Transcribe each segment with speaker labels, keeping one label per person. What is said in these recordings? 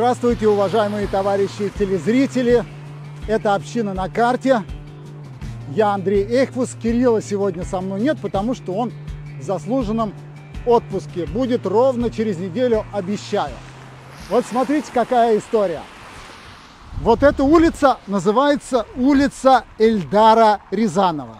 Speaker 1: Здравствуйте, уважаемые товарищи телезрители! Это «Община на карте». Я Андрей Эйхфус. Кирилла сегодня со мной нет, потому что он в заслуженном отпуске. Будет ровно через неделю, обещаю. Вот смотрите, какая история. Вот эта улица называется улица Эльдара Рязанова.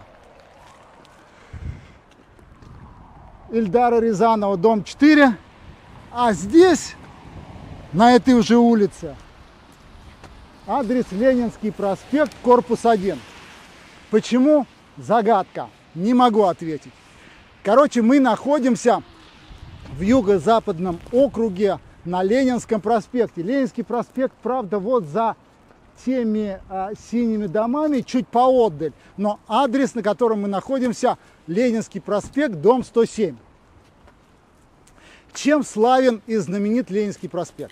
Speaker 1: Эльдара Рязанова, дом 4. А здесь, на этой уже улице, адрес Ленинский проспект, корпус 1. Почему? Загадка. Не могу ответить. Короче, мы находимся в юго-западном округе на Ленинском проспекте. Ленинский проспект, правда, вот за теми синими домами, чуть поотдаль. Но адрес, на котором мы находимся, Ленинский проспект, дом 107. Чем славен и знаменит Ленинский проспект?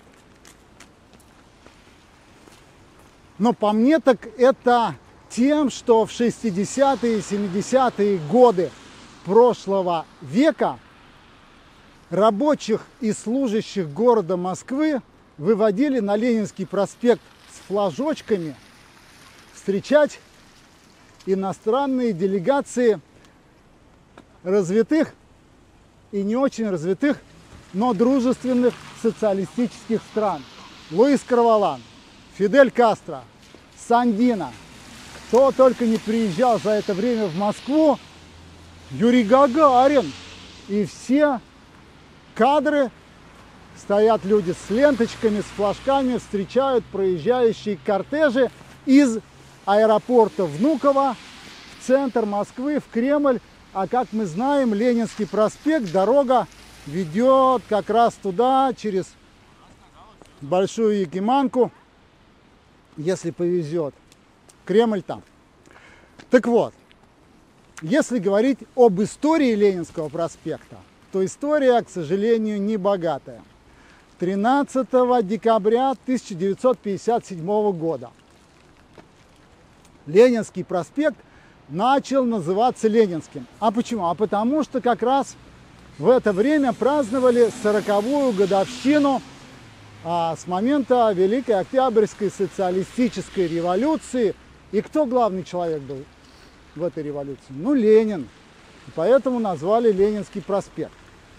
Speaker 1: Но по мне так это тем, что в 60-е и 70-е годы прошлого века рабочих и служащих города Москвы выводили на Ленинский проспект с флажочками встречать иностранные делегации развитых и не очень развитых, но дружественных социалистических стран. Луис Карлан, Фидель Кастро, Сандино. Кто только не приезжал за это время в Москву, Юрий Гагарин. И все кадры, стоят люди с ленточками, с флажками, встречают проезжающие кортежи из аэропорта Внуково в центр Москвы, в Кремль. А как мы знаем, Ленинский проспект, дорога ведет как раз туда, через Большую Якиманку, если повезет. Кремль там. Так вот, если говорить об истории Ленинского проспекта, то история, к сожалению, не богатая. 13 декабря 1957 года Ленинский проспект начал называться Ленинским. А почему? А потому что как раз в это время праздновали 40-ю годовщину с момента Великой Октябрьской социалистической революции. И кто главный человек был в этой революции? Ну, Ленин. И поэтому назвали Ленинский проспект.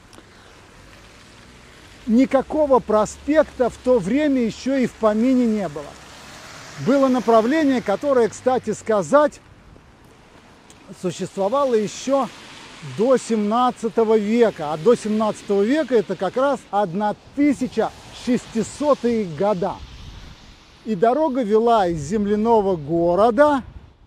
Speaker 1: Никакого проспекта в то время еще и в помине не было. Было направление, которое, кстати сказать, существовало еще до 17 века. А до 17 века это как раз 1600-е года. И дорога вела из земляного города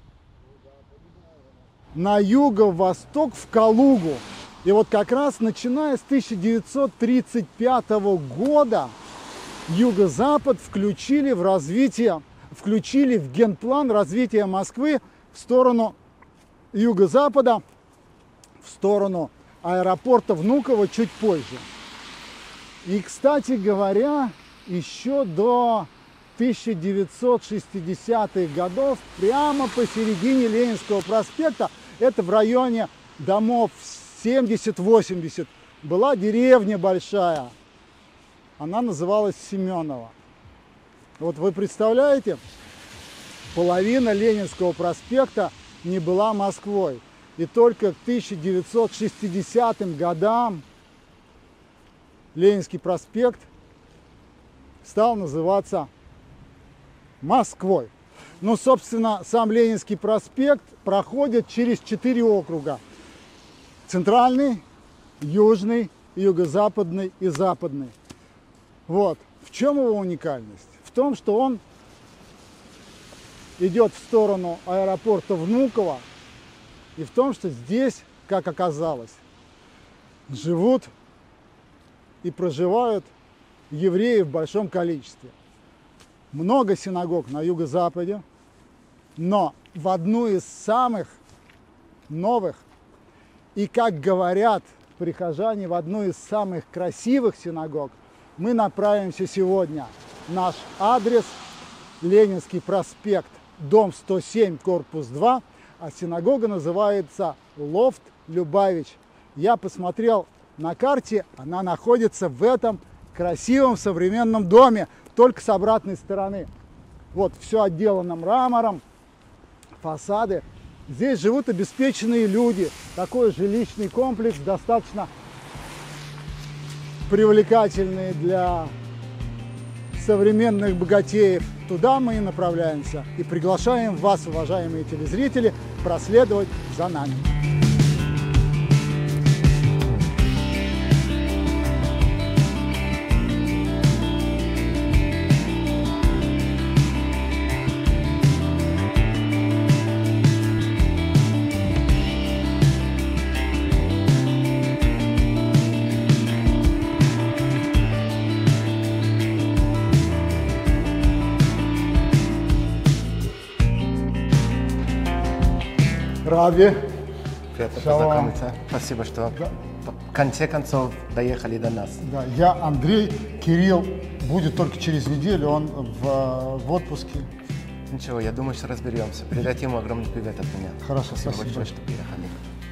Speaker 1: на юго-восток в Калугу. И вот как раз начиная с 1935 года юго-запад включили в развитие, включили в генплан развития Москвы в сторону юго-запада, в сторону аэропорта Внуково чуть позже. И, кстати говоря, еще до 1960-х годов прямо посередине Ленинского проспекта, это в районе домов 70-80, была деревня большая. Она называлась Семеново. Вот вы представляете, половина Ленинского проспекта не была Москвой. И только к 1960 годам Ленинский проспект стал называться Москвой. Ну, собственно, сам Ленинский проспект проходит через 4 округа. Центральный, южный, юго-западный и западный. Вот. В чем его уникальность? В том, что он идет в сторону аэропорта Внуково, и в том, что здесь, как оказалось, живут и проживают евреи в большом количестве. Много синагог на юго-западе, но в одну из самых новых и, как говорят прихожане, в одну из самых красивых синагог мы направимся сегодня. Наш адрес – Ленинский проспект, дом 107, корпус 2, а синагога называется Лофт Любавич. Я посмотрел на карте, она находится в этом красивом современном доме. только с обратной стороны. Вот все отделано мрамором, фасады. Здесь живут обеспеченные люди. Такой жилищный комплекс достаточно привлекательный для современных богатеев. Туда мы и направляемся. И приглашаем вас, уважаемые телезрители, проследовать за нами. Рави.
Speaker 2: Приятно познакомиться. Спасибо, что в конце концов доехали до нас.
Speaker 1: Да, я Андрей. Кирилл будет только через неделю, он в отпуске.
Speaker 2: Ничего, я думаю, что разберемся. Передайте ему огромный привет от меня.
Speaker 1: Хорошо,
Speaker 2: спасибо большое, что приехали.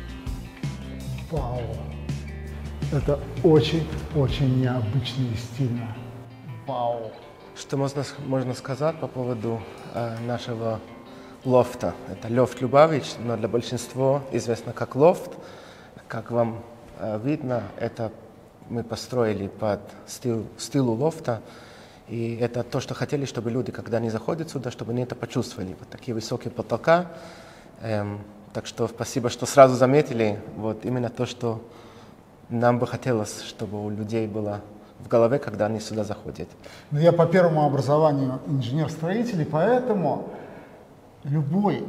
Speaker 1: Вау. Это очень необычно и стильно. Вау.
Speaker 2: Что можно сказать по поводу нашего лофта? Это лофт Любавич, но для большинства известно как лофт. Как вам видно, это мы построили под стилу лофта. И это то, что хотели, чтобы люди, когда они заходят сюда, чтобы они это почувствовали. Вот такие высокие потолка. Так что спасибо, что сразу заметили. Вот именно то, что нам бы хотелось, чтобы у людей было в голове, когда они сюда заходят.
Speaker 1: Ну, я по первому образованию инженер-строитель, и поэтому любой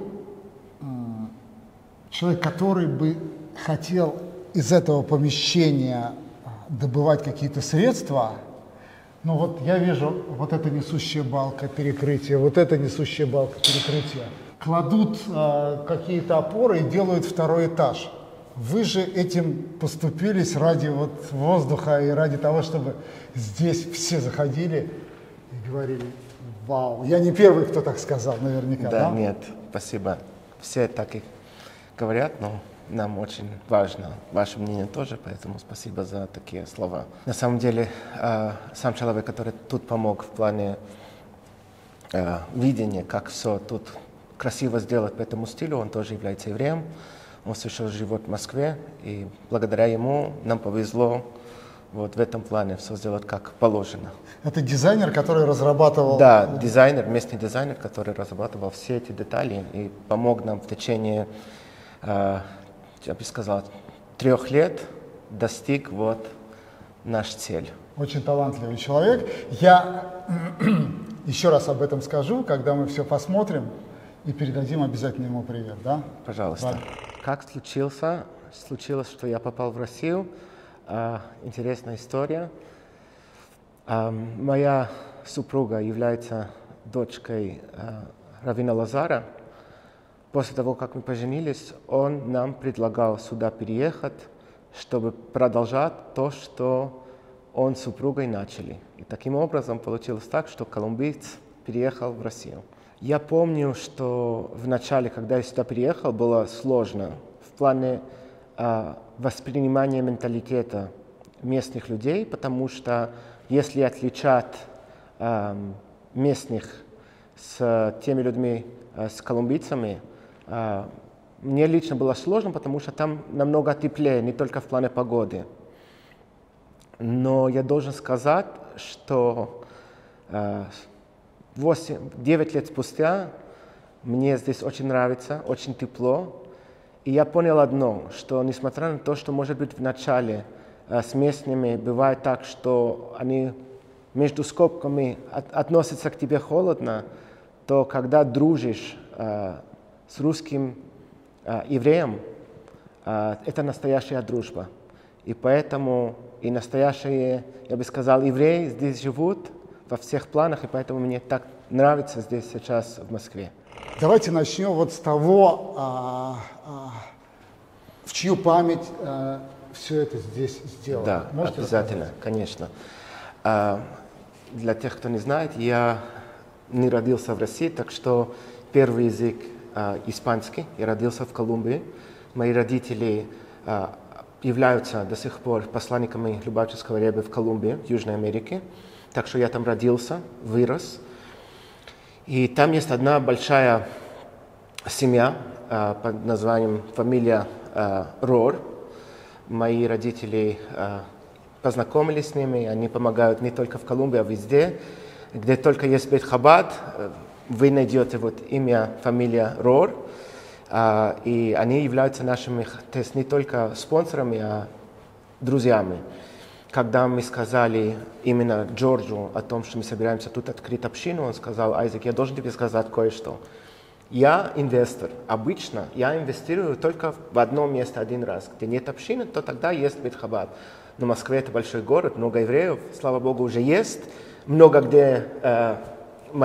Speaker 1: человек, который бы хотел из этого помещения добывать какие-то средства, ну вот я вижу вот эта несущая балка перекрытия, вот эта несущая балка перекрытия, кладут какие-то опоры и делают второй этаж. Вы же этим поступились ради вот воздуха и ради того, чтобы здесь все заходили и говорили: вау. Я не первый, кто так сказал, наверняка.
Speaker 2: Да, нет, спасибо. Все так и говорят, но нам очень важно ваше мнение тоже, поэтому спасибо за такие слова. На самом деле, сам человек, который тут помог в плане видения, как все тут красиво сделать по этому стилю, он тоже является евреем. Он сейчас живет в Москве, и благодаря ему нам повезло вот в этом плане все сделать как положено. Это
Speaker 1: дизайнер, который разрабатывал...
Speaker 2: Да, дизайнер, местный дизайнер, который разрабатывал все эти детали и помог нам в течение, я бы сказал, 3 лет достиг вот наш цель.
Speaker 1: Очень талантливый человек. Я еще раз об этом скажу, когда мы все посмотрим, и передадим обязательно ему привет, да?
Speaker 2: Пожалуйста.
Speaker 1: Ладно.
Speaker 2: Как случилось, что я попал в Россию? Интересная история. Моя супруга является дочкой раввина Лазара. После того, как мы поженились, он нам предлагал сюда переехать, чтобы продолжать то, что он с супругой начали. И таким образом получилось так, что колумбиец переехал в Россию. Я помню, что в начале, когда я сюда приехал, было сложно в плане воспринимания менталитета местных людей, потому что если отличать местных с теми людьми, с колумбийцами, мне лично было сложно, потому что там намного теплее, не только в плане погоды. Но я должен сказать, что 9 лет спустя мне здесь очень нравится, очень тепло. И я понял одно, что несмотря на то, что, может быть, в начале с местными бывает так, что они между скобками относятся к тебе холодно, то когда дружишь с русским евреем, это настоящая дружба. И поэтому и настоящие, я бы сказал, евреи здесь живут во всех планах, и поэтому мне так нравится здесь сейчас в Москве.
Speaker 1: Давайте начнем вот с того, в чью память все это здесь сделано.
Speaker 2: Да, можете обязательно, рассказать? Конечно. Для тех, кто не знает, я не родился в России, так что первый язык испанский. Я родился в Колумбии. Мои родители являются до сих пор посланниками Любавического ребе в Колумбии, в Южной Америке. Так что я там родился, вырос. И там есть одна большая семья под названием фамилия Рор. Мои родители познакомились с ними, они помогают не только в Колумбии, а везде. Где только есть Бейт Хабад, вы найдете вот имя, фамилия Рор. И они являются нашими, то есть не только спонсорами, а друзьями. Когда мы сказали именно Джорджу о том, что мы собираемся тут открыть общину, он сказал: Айзек, я должен тебе сказать кое-что. Я инвестор. Обычно я инвестирую только в одно место один раз. Где нет общины, то тогда есть Бейт Хабад. Но Москва — это большой город, много евреев, слава Богу, уже есть. Много где то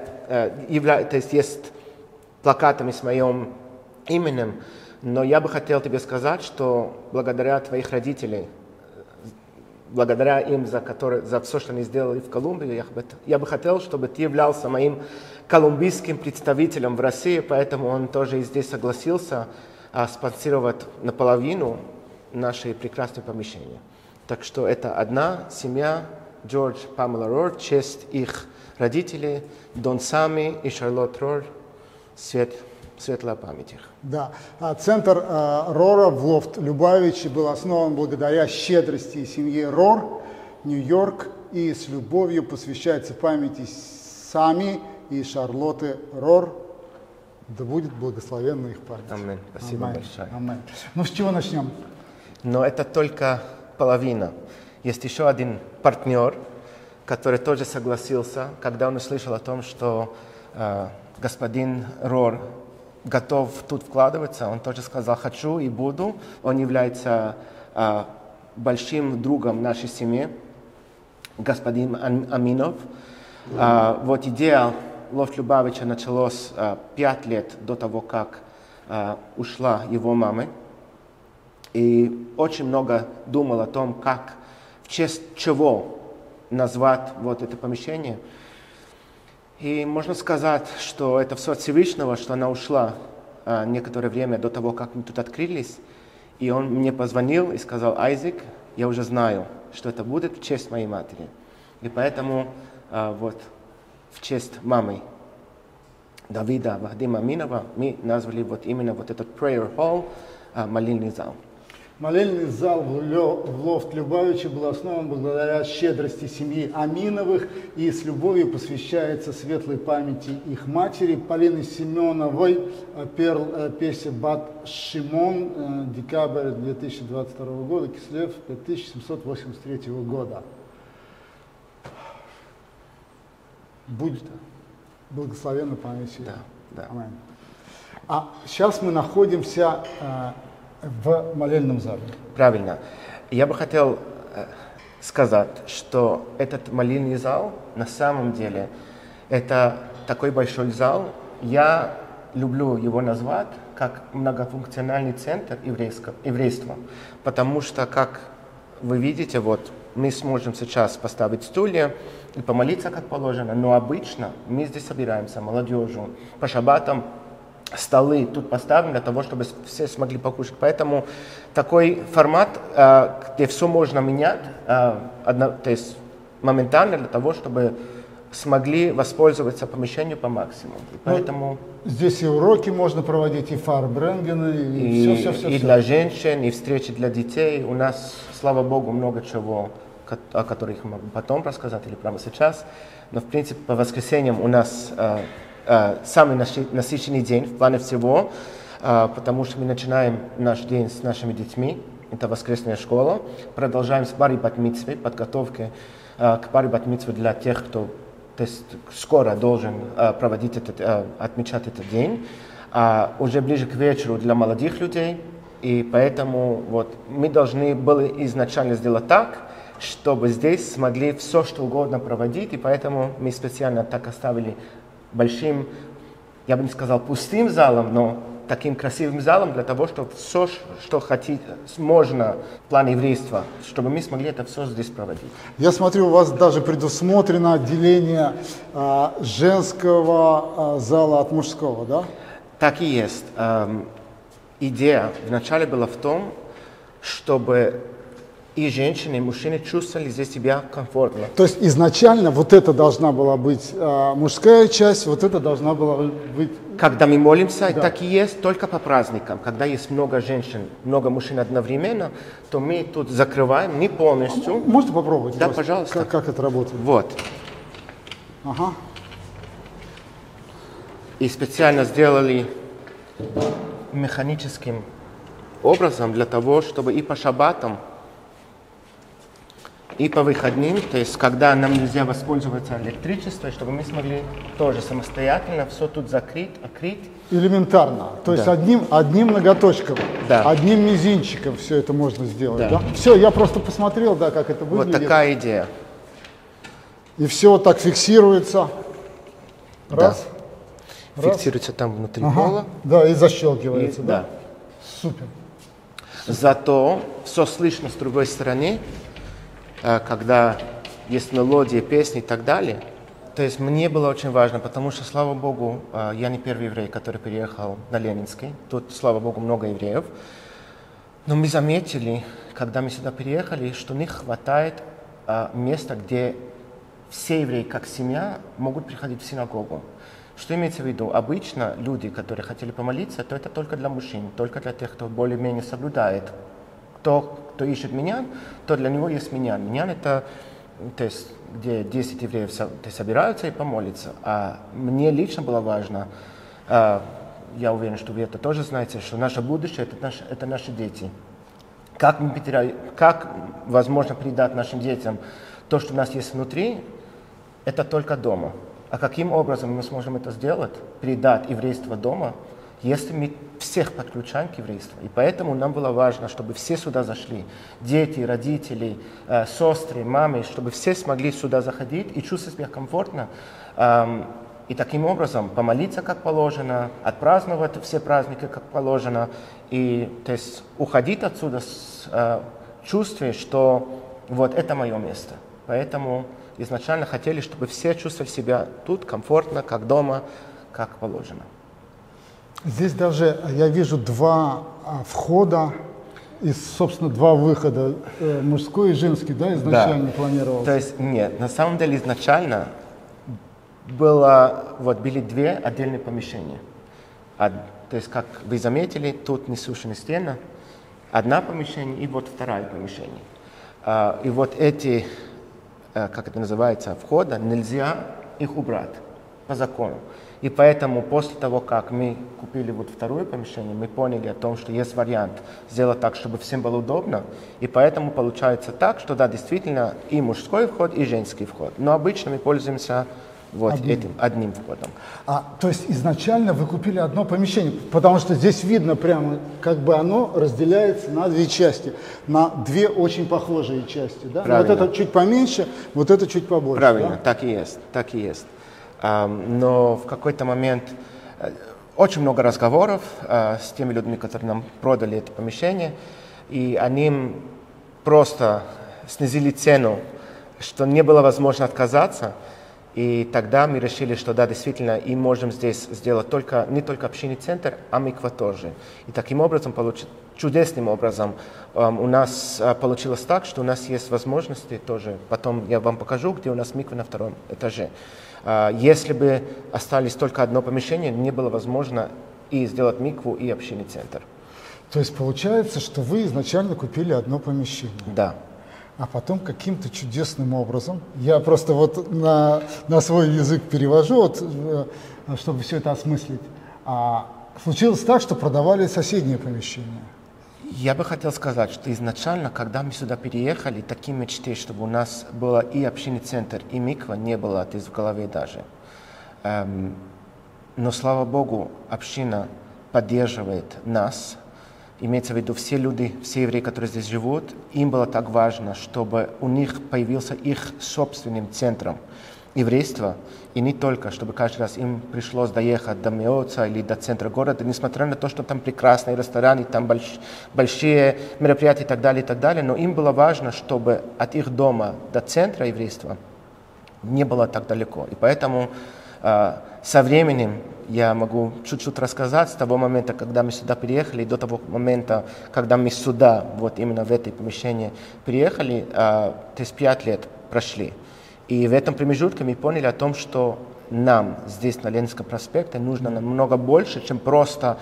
Speaker 2: есть есть плакатами с моим именем. Но я бы хотел тебе сказать, что благодаря твоих родителей, благодаря им за все, что они сделали в Колумбии, я бы хотел, чтобы ты являлся моим колумбийским представителем в России, поэтому он тоже и здесь согласился спонсировать наполовину наши прекрасные помещения. Так что это одна семья, Джордж, Памела Рор, в честь их родителей, Дон Сами и Шарлотт Рор, светлая память их.
Speaker 1: Да, центр Рора в Лофт-Любавиче был основан благодаря щедрости семьи Рор, Нью-Йорк, и с любовью посвящается памяти Сами и Шарлотты Рор. Да будет благословенна их память.
Speaker 2: Аминь. Спасибо большое.
Speaker 1: Аминь. Ну, с чего начнем?
Speaker 2: Но это только половина. Есть еще один партнер, который тоже согласился, когда он услышал о том, что господин Рор готов тут вкладываться. Он тоже сказал: хочу и буду. Он является большим другом нашей семьи, господин Аминов. Вот идея Лофт-Любавича началась 5 лет до того, как ушла его мама. И очень много думал о том, как, в честь чего назвать вот это помещение. И можно сказать, что это все от Всевышнего, что она ушла некоторое время до того, как мы тут открылись. И он мне позвонил и сказал: Айзек, я уже знаю, что это будет в честь моей матери. И поэтому вот в честь мамы Давида Вадима Аминова мы назвали вот именно вот этот prayer hall, молильный зал.
Speaker 1: Молельный зал в Лофт-Любавиче был основан благодаря щедрости семьи Аминовых и с любовью посвящается светлой памяти их матери Полины Семеновой, Перл Песи Бат Шимон, декабрь 2022 года, Кислев 5783 года. Будь благословенна память.
Speaker 2: Да.
Speaker 1: Аминь. А сейчас мы находимся в молельном зале.
Speaker 2: Правильно. Я бы хотел сказать, что этот молильный зал на самом деле это такой большой зал. Я люблю его назвать как многофункциональный центр еврейства, потому что, как вы видите, вот мы сможем сейчас поставить стулья и помолиться как положено, но обычно мы здесь собираемся молодежью по шаббатам. Столы тут поставим для того, чтобы все смогли покушать. Поэтому такой формат, где все можно менять, то есть моментально, для того, чтобы смогли воспользоваться помещением по максимуму. И поэтому
Speaker 1: здесь и уроки можно проводить, и фарбренгены, и все.
Speaker 2: И для женщин, и встречи для детей. У нас, слава Богу, много чего, о которых я могу потом рассказать или прямо сейчас. Но, в принципе, по воскресеньям у нас самый насыщенный день в плане всего, потому что мы начинаем наш день с нашими детьми, это воскресная школа, продолжаем с Бари Бат-Мицвой, подготовкой к Бари Бат-Мицве для тех, кто скоро должен отмечать этот день, уже ближе к вечеру для молодых людей, и поэтому вот, мы должны были изначально сделать так, чтобы здесь смогли все, что угодно проводить, и поэтому мы специально так оставили большим, я бы не сказал пустым залом, но таким красивым залом для того, чтобы все, что хотите, можно в плане еврейства, чтобы мы смогли это все здесь проводить.
Speaker 1: Я смотрю, у вас даже предусмотрено отделение женского зала от мужского, да?
Speaker 2: Так и есть. Идея вначале была в том, чтобы и женщины, и мужчины чувствовали здесь себя комфортно.
Speaker 1: То есть изначально вот это должна была быть мужская часть, вот это должна была быть...
Speaker 2: Когда мы молимся,
Speaker 1: Да.
Speaker 2: так и есть только по праздникам. Когда есть много женщин, много мужчин одновременно, то мы тут закрываем не полностью.
Speaker 1: Можно попробовать?
Speaker 2: Да,
Speaker 1: просто?
Speaker 2: пожалуйста.
Speaker 1: Как это работает?
Speaker 2: Вот.
Speaker 1: Ага.
Speaker 2: И специально сделали механическим образом для того, чтобы и по шаббатам, и по выходным, то есть когда нам нельзя воспользоваться электричеством, чтобы мы смогли тоже самостоятельно все тут закрыть, открыть.
Speaker 1: Элементарно. То есть
Speaker 2: Да.
Speaker 1: одним ноготочком,
Speaker 2: Да.
Speaker 1: одним мизинчиком все это можно сделать.
Speaker 2: Да.
Speaker 1: Да? Все, я просто посмотрел, да, как это выглядит.
Speaker 2: Вот такая идея.
Speaker 1: И все вот так фиксируется. Раз. Раз.
Speaker 2: Фиксируется там внутри
Speaker 1: Ага.
Speaker 2: пола.
Speaker 1: Да, и
Speaker 2: И-
Speaker 1: защелкивается. Да.
Speaker 2: да.
Speaker 1: Супер.
Speaker 2: Зато все слышно с другой стороны, когда есть мелодии, песни и так далее. То есть мне было очень важно, потому что, слава Богу, я не первый еврей, который переехал на Ленинский. Тут, слава Богу, много евреев. Но мы заметили, когда мы сюда переехали, что не хватает места, где все евреи, как семья, могут приходить в синагогу. Что имеется в виду? Обычно люди, которые хотели помолиться, то это только для мужчин, только для тех, кто более-менее соблюдает. Кто ищет миньян, то для него есть миньян. Миньян — это, то есть, где 10 евреев собираются и помолятся. А мне лично было важно, я уверен, что вы это тоже знаете, что наше будущее — это наши дети. Как возможно передать нашим детям то, что у нас есть внутри, это только дома. А каким образом мы сможем это сделать, передать еврейство дома, если мы всех подключаем к еврейству? И поэтому нам было важно, чтобы все сюда зашли. Дети, родители, сестры, мамы, чтобы все смогли сюда заходить и чувствовать себя комфортно. И таким образом помолиться как положено, отпраздновать все праздники как положено. И то есть уходить отсюда с чувством, что вот это мое место. Поэтому изначально хотели, чтобы все чувствовали себя тут комфортно, как дома, как положено.
Speaker 1: Здесь даже я вижу два входа и, собственно, два выхода, мужской и женский, да, изначально планировалось?
Speaker 2: То есть нет, на самом деле изначально были две отдельные помещения. То есть, как вы заметили, тут несущая стена, одна помещение и вот второе помещение. И вот эти, как это называется, входа, нельзя их убрать по закону. И поэтому после того, как мы купили вот второе помещение, мы поняли о том, что есть вариант сделать так, чтобы всем было удобно. И поэтому получается так, что да, действительно и мужской вход, и женский вход. Но обычно мы пользуемся вот этим одним входом.
Speaker 1: То есть изначально вы купили одно помещение, потому что здесь видно прямо, как бы оно разделяется на две части, на две очень похожие части, да? Вот это чуть поменьше, вот это чуть побольше.
Speaker 2: Правильно,
Speaker 1: да?
Speaker 2: так и есть, так и есть. Но в какой-то момент очень много разговоров с теми людьми, которые нам продали это помещение, и они просто снизили цену, что не было возможно отказаться. И тогда мы решили, что да, действительно, и можем здесь сделать не только общинный центр, а миква тоже. И таким образом, чудесным образом, у нас получилось так, что у нас есть возможности тоже. Потом я вам покажу, где у нас миква на втором этаже. Если бы остались только одно помещение, не было возможно и сделать микву, и общинный центр.
Speaker 1: То есть получается, что вы изначально купили одно помещение.
Speaker 2: Да.
Speaker 1: А потом каким-то чудесным образом, я просто вот на свой язык перевожу, вот, чтобы все это осмыслить, случилось так, что продавали соседние помещения.
Speaker 2: Я бы хотел сказать, что изначально, когда мы сюда переехали, такие мечты, чтобы у нас было и общинный центр, и миква, не было в голове даже. Но, слава Богу, община поддерживает нас. Имеется в виду все люди, все евреи, которые здесь живут, им было так важно, чтобы у них появился их собственным центром еврейства, и не только, чтобы каждый раз им пришлось доехать до Меоца или до центра города, несмотря на то, что там прекрасные рестораны, там большие мероприятия и так далее, но им было важно, чтобы от их дома до центра еврейства не было так далеко. И поэтому со временем я могу чуть-чуть рассказать с того момента, когда мы сюда приехали, и до того момента, когда мы сюда, вот именно в это помещение приехали, то есть 5 лет прошли. И в этом промежутке мы поняли о том, что нам здесь на Ленинском проспекте нужно намного больше, чем просто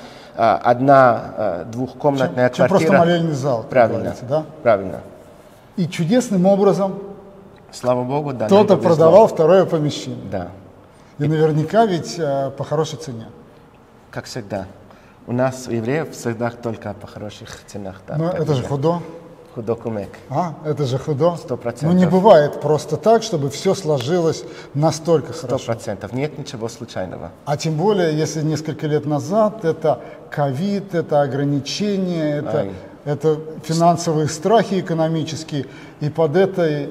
Speaker 2: одна двухкомнатная
Speaker 1: Чем
Speaker 2: квартира.
Speaker 1: просто молельный зал, как
Speaker 2: Правильно,
Speaker 1: говорится, да?
Speaker 2: правильно.
Speaker 1: И чудесным образом
Speaker 2: Слава Богу, да.
Speaker 1: кто-то
Speaker 2: нам повезло.
Speaker 1: продавал второе помещение.
Speaker 2: Да,
Speaker 1: И наверняка ведь по хорошей цене.
Speaker 2: как всегда. У нас, у евреев, всегда только по хороших ценах. Да,
Speaker 1: Но
Speaker 2: как
Speaker 1: это же
Speaker 2: всегда.
Speaker 1: худо.
Speaker 2: Худо-кумек.
Speaker 1: Это же худо.
Speaker 2: 100%.
Speaker 1: Ну не бывает просто так, чтобы все сложилось настолько хорошо.
Speaker 2: 100%. Нет ничего случайного.
Speaker 1: А тем более, если несколько лет назад это ковид, это ограничения, это финансовые страхи экономические, и под этой...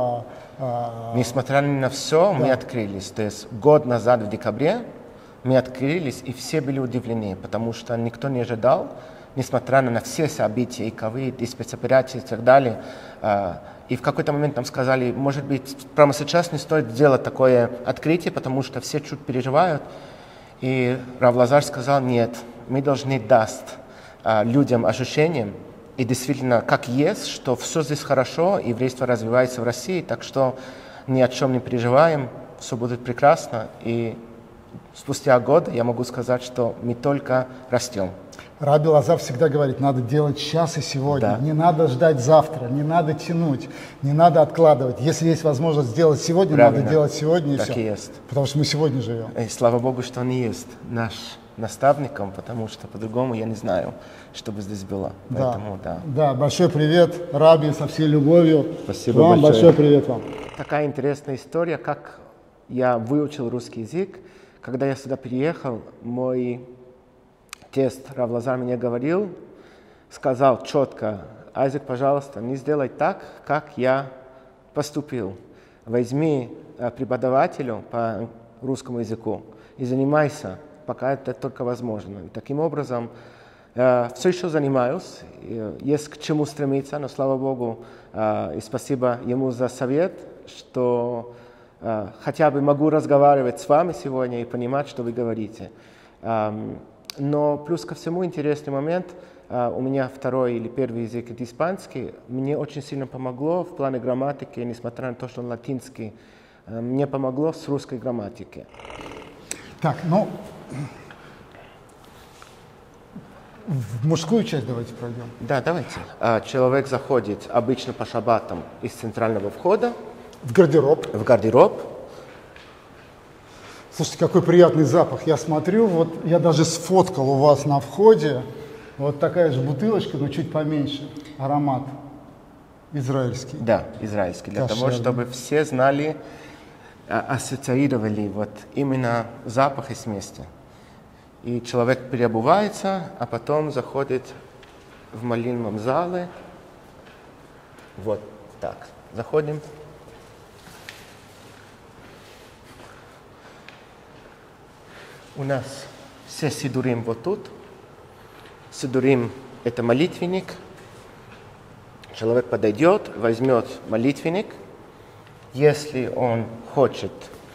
Speaker 2: Несмотря на все, мы открылись. То есть год назад, в декабре, мы открылись, и все были удивлены, потому что никто не ожидал, несмотря на все события, и ковид, и спецоперации, и так далее. И в какой-то момент нам сказали, может быть, прямо сейчас не стоит делать такое открытие, потому что все чуть переживают. И Рав Лазар сказал, нет, мы должны дать людям ощущением, и действительно, как есть, что все здесь хорошо, еврейство развивается в России, так что ни о чем не переживаем, все будет прекрасно. И спустя год я могу сказать, что мы только растем.
Speaker 1: Раби Лазар всегда говорит, надо делать сейчас и сегодня,
Speaker 2: Да.
Speaker 1: не надо ждать завтра, не надо тянуть, не надо откладывать. Если есть возможность сделать сегодня,
Speaker 2: Правильно.
Speaker 1: надо делать сегодня и
Speaker 2: Так
Speaker 1: все.
Speaker 2: и есть.
Speaker 1: Потому что мы сегодня живем.
Speaker 2: И слава Богу, что он и есть наш наставником, потому что по-другому я не знаю, что бы здесь было. Поэтому,
Speaker 1: Да, большой привет, Раби, со всей любовью.
Speaker 2: Спасибо
Speaker 1: вам,
Speaker 2: большое.
Speaker 1: большой привет вам.
Speaker 2: Такая интересная история, как я выучил русский язык. Когда я сюда приехал, мой тесть Рав Лазар мне говорил, сказал четко, Айзек, пожалуйста, не сделай так, как я поступил. Возьми преподавателя по русскому языку и занимайся, пока это только возможно. И таким образом, все еще занимаюсь, есть к чему стремиться, но, слава Богу, и спасибо ему за совет, что хотя бы могу разговаривать с вами сегодня и понимать, что вы говорите. Но плюс ко всему интересный момент, у меня второй или первый язык это испанский, мне очень сильно помогло в плане грамматики, несмотря на то, что он латинский, мне помогло с русской грамматикой.
Speaker 1: Так, ну, в мужскую часть давайте пройдем.
Speaker 2: Да, давайте. Человек заходит обычно по шаббатам из центрального входа
Speaker 1: В гардероб.
Speaker 2: в гардероб.
Speaker 1: Слушайте, какой приятный запах. Я смотрю, вот я даже сфоткал у вас на входе. Вот такая же бутылочка, но чуть поменьше. Аромат израильский.
Speaker 2: Да, израильский. Для того,
Speaker 1: Кошерный.
Speaker 2: чтобы все знали, ассоциировали вот именно запах и смесь. И человек переобувается, а потом заходит в молильном зале. Вот так. Заходим. У нас все сидурим вот тут. Сидурим – это молитвенник. Человек подойдет, возьмет молитвенник. Если он хочет,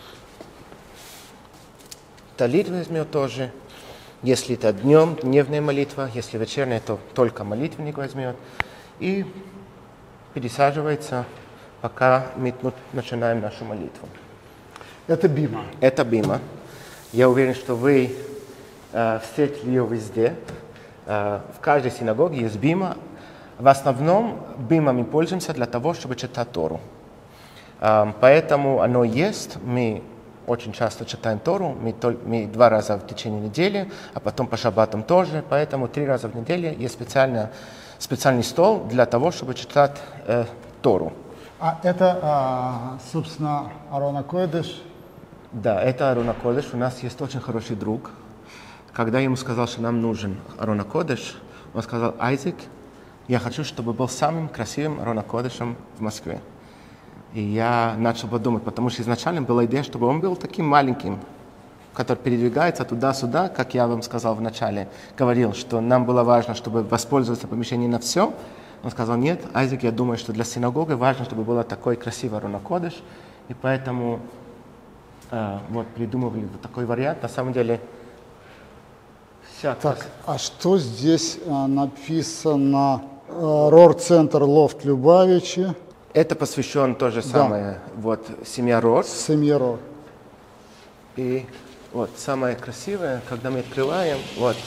Speaker 2: талит возьмет тоже. Если это днем, дневная молитва. Если вечерняя, то только молитвенник возьмет. И пересаживается, пока мы начинаем нашу молитву.
Speaker 1: Это бима.
Speaker 2: Это бима. Я уверен, что вы встретили ее везде. В каждой синагоге есть бима. В основном бима мы пользуемся для того, чтобы читать Тору. Поэтому оно есть. Мы очень часто читаем Тору. Мы 2 раза в течение недели, а потом по шаббатам тоже. Поэтому 3 раза в неделю есть специальный стол для того, чтобы читать Тору.
Speaker 1: А это, собственно, Арон ха-Койдеш.
Speaker 2: Да, это Арон ха-Кодеш. У нас есть очень хороший друг. Когда я ему сказал, что нам нужен Арон ха-Кодеш, он сказал, Айзек, я хочу, чтобы был самым красивым Арон ха-Кодешем в Москве. И я начал подумать, потому что изначально была идея, чтобы он был таким маленьким, который передвигается туда-сюда, как я вам сказал в начале, говорил, что нам было важно, чтобы воспользоваться помещением на все. Он сказал, нет, Айзек, я думаю, что для синагоги важно, чтобы было такой красивый Арон ха-Кодеш, и поэтому вот придумывали такой вариант. На самом деле
Speaker 1: Так, а что здесь написано? Рор-центр Лофт Любавичи.
Speaker 2: Это посвящен то же самое, вот, семья Рор.
Speaker 1: Семья Рор.
Speaker 2: И вот самое красивое, когда мы открываем, вот,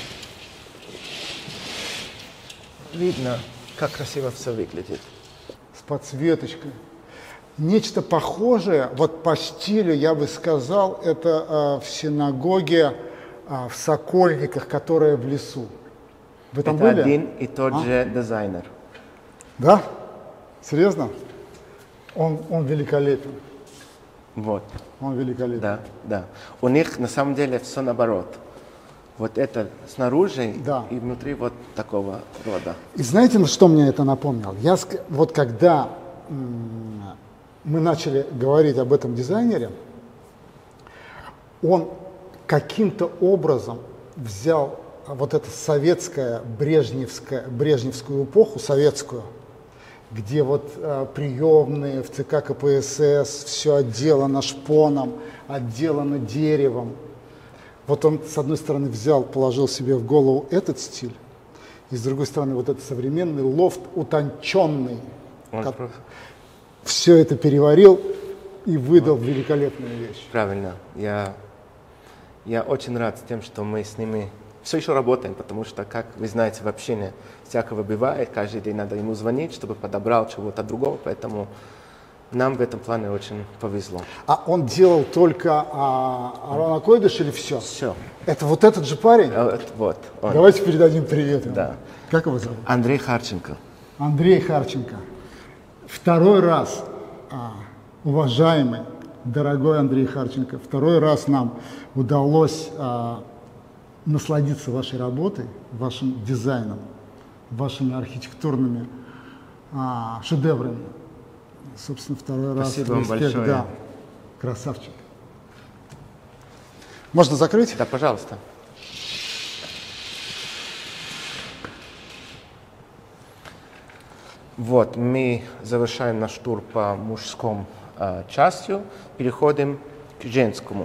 Speaker 2: видно, как красиво все выглядит.
Speaker 1: С подсветочкой. Нечто похожее, вот по стилю, я бы сказал, это в синагоге в Сокольниках, которая в лесу. Вы там
Speaker 2: Это
Speaker 1: были?
Speaker 2: один и тот же дизайнер.
Speaker 1: Да? Серьезно? Он великолепен.
Speaker 2: Вот,
Speaker 1: Он великолепен.
Speaker 2: да, да. У них на самом деле все наоборот. Вот это снаружи
Speaker 1: Да.
Speaker 2: и внутри вот такого рода.
Speaker 1: И знаете, на что мне это напомнило? Вот когда мы начали говорить об этом дизайнере, он каким-то образом взял вот эту брежневскую эпоху, советскую, где вот приемные в ЦК КПСС, все отделано шпоном, отделано деревом. Вот он, с одной стороны, взял, положил себе в голову этот стиль, и с другой стороны, вот этот современный лофт, утонченный. Все это переварил и выдал великолепную вещь.
Speaker 2: Правильно. Я очень рад с тем, что мы с ними все еще работаем, потому что, как вы знаете, в общине всякого бывает, каждый день надо ему звонить, чтобы подобрал чего-то другого, поэтому нам в этом плане очень повезло.
Speaker 1: А он делал только Арона Койдыш или все?
Speaker 2: Все.
Speaker 1: Это вот этот же парень?
Speaker 2: Вот. Он.
Speaker 1: Давайте передадим привет ему.
Speaker 2: Да.
Speaker 1: Как его зовут?
Speaker 2: Андрей Харченко.
Speaker 1: Андрей Харченко. Второй раз, уважаемый, дорогой Андрей Харченко, второй раз нам удалось насладиться вашей работой, вашим дизайном, вашими архитектурными шедеврами. Собственно, второй раз.
Speaker 2: Спасибо вам большое.
Speaker 1: Да. Красавчик. Можно закрыть?
Speaker 2: Да, пожалуйста. Вот, мы завершаем наш тур по мужскому частью, переходим к женскому.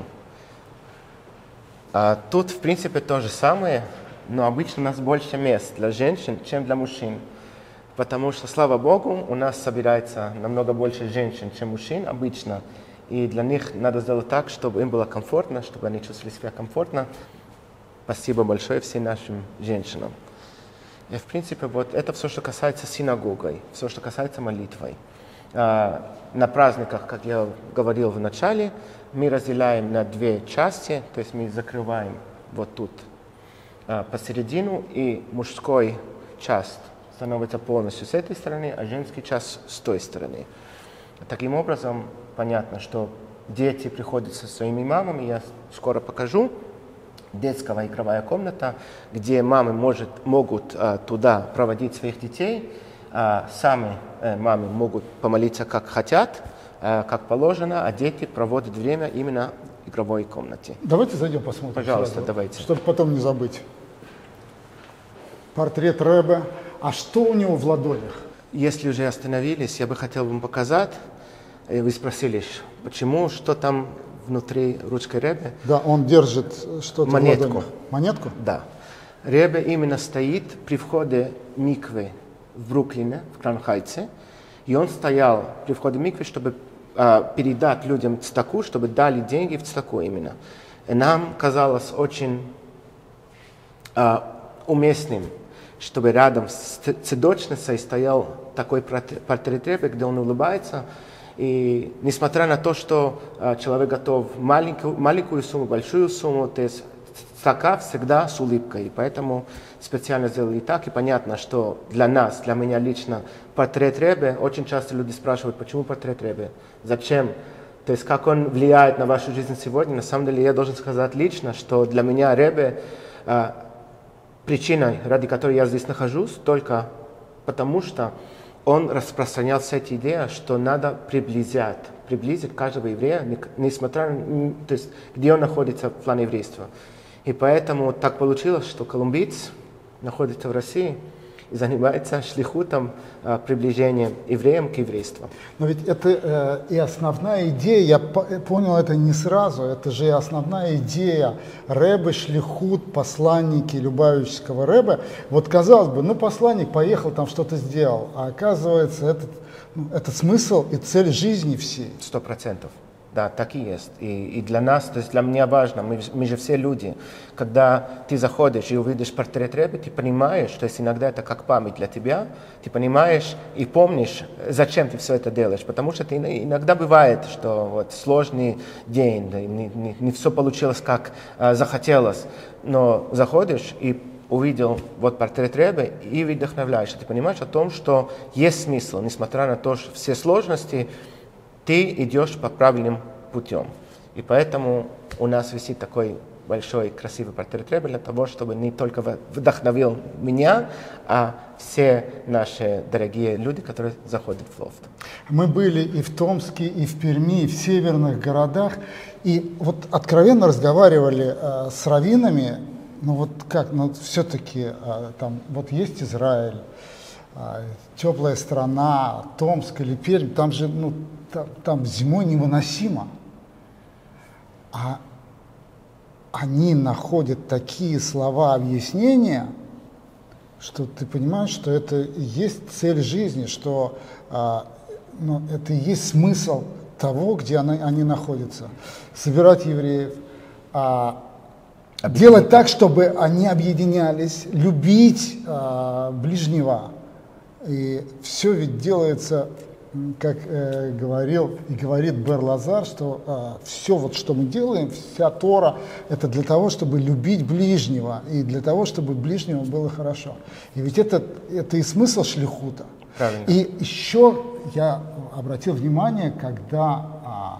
Speaker 2: Тут, в принципе, то же самое, но обычно у нас больше мест для женщин, чем для мужчин. Потому что, слава Богу, у нас собирается намного больше женщин, чем мужчин обычно. И для них надо сделать так, чтобы им было комфортно, чтобы они чувствовали себя комфортно. Спасибо большое всем нашим женщинам. И, в принципе, вот это все, что касается синагогой, все, что касается молитвой. На праздниках, как я говорил в начале, мы разделяем на две части, то есть мы закрываем вот тут посередину, и мужской часть становится полностью с этой стороны, а женский часть с той стороны. Таким образом, понятно, что дети приходят со своими мамами, я скоро покажу. Детская игровая комната, где мамы могут туда проводить своих детей, сами мамы могут помолиться как хотят, как положено, а дети проводят время именно в игровой комнате.
Speaker 1: Давайте зайдем посмотрим.
Speaker 2: Пожалуйста,
Speaker 1: сразу,
Speaker 2: давайте.
Speaker 1: чтобы потом не забыть. Портрет Ребе. А что у него в ладонях?
Speaker 2: Если уже остановились, я бы хотел вам показать. Вы спросили, почему, что там внутри ручки Ребе?
Speaker 1: Да, он держит что-то
Speaker 2: Монетку.
Speaker 1: в ладонях. Монетку?
Speaker 2: Да. Ребе именно стоит при входе миквы в Бруклине, в Кронхайтсе. И он стоял при входе миквы, чтобы передать людям цдаку, чтобы дали деньги в цдаку именно. И нам казалось очень уместным, чтобы рядом с цветочницей стоял такой портрет Ребе, где он улыбается. И несмотря на то, что человек готов маленькую сумму, большую сумму, то есть цдака всегда с улыбкой. И поэтому специально сделали так. И понятно, что для нас, для меня лично, портрет Ребе, очень часто люди спрашивают, почему портрет Ребе, зачем, то есть как он влияет на вашу жизнь сегодня. На самом деле я должен сказать лично, что для меня Ребе причиной, ради которой я здесь нахожусь, только потому что он распространял все эти идеи, что надо приблизить каждого еврея, несмотря на, то есть, где он находится в плане еврейства. И поэтому так получилось, что колумбиец находится в России, и занимается шлихутом, приближением евреям к еврейству.
Speaker 1: Но ведь это и основная идея, я понял это не сразу, это же и основная идея Ребе, шлихут, посланники Любавического Ребе. Вот казалось бы, ну посланник поехал, там что-то сделал, а оказывается это смысл и цель жизни всей.
Speaker 2: 100%. Да, так и есть. И для нас, то есть для меня важно, мы же все люди. Когда ты заходишь и увидишь портрет Ребе, ты понимаешь, то есть иногда это как память для тебя, ты понимаешь и помнишь, зачем ты все это делаешь. Потому что иногда бывает, что вот сложный день, да, не все получилось, как захотелось, но заходишь и увидел вот портрет Ребе и вдохновляешься. Ты понимаешь о том, что есть смысл, несмотря на то, что все сложности, ты идешь по правильным путем. И поэтому у нас висит такой большой красивый портрет Ребе для того, чтобы не только вдохновил меня, а все наши дорогие люди, которые заходят в лофт.
Speaker 1: Мы были и в Томске, и в Перми, и в северных городах, и вот откровенно разговаривали с раввинами, ну вот как, ну все-таки там вот есть Израиль, теплая страна, Томск или Пермь, там же, ну, там зимой невыносимо. А они находят такие слова объяснения, что ты понимаешь, что это и есть цель жизни, что ну, это и есть смысл того, где они находятся. Собирать евреев, делать так, чтобы они объединялись, любить ближнего. И все ведь делается, как говорил и говорит Бер Лазар, что все, вот, что мы делаем, вся Тора, это для того, чтобы любить ближнего, и для того, чтобы ближнему было хорошо. И ведь это и смысл шлихута.
Speaker 2: Правильно.
Speaker 1: И еще я обратил внимание, когда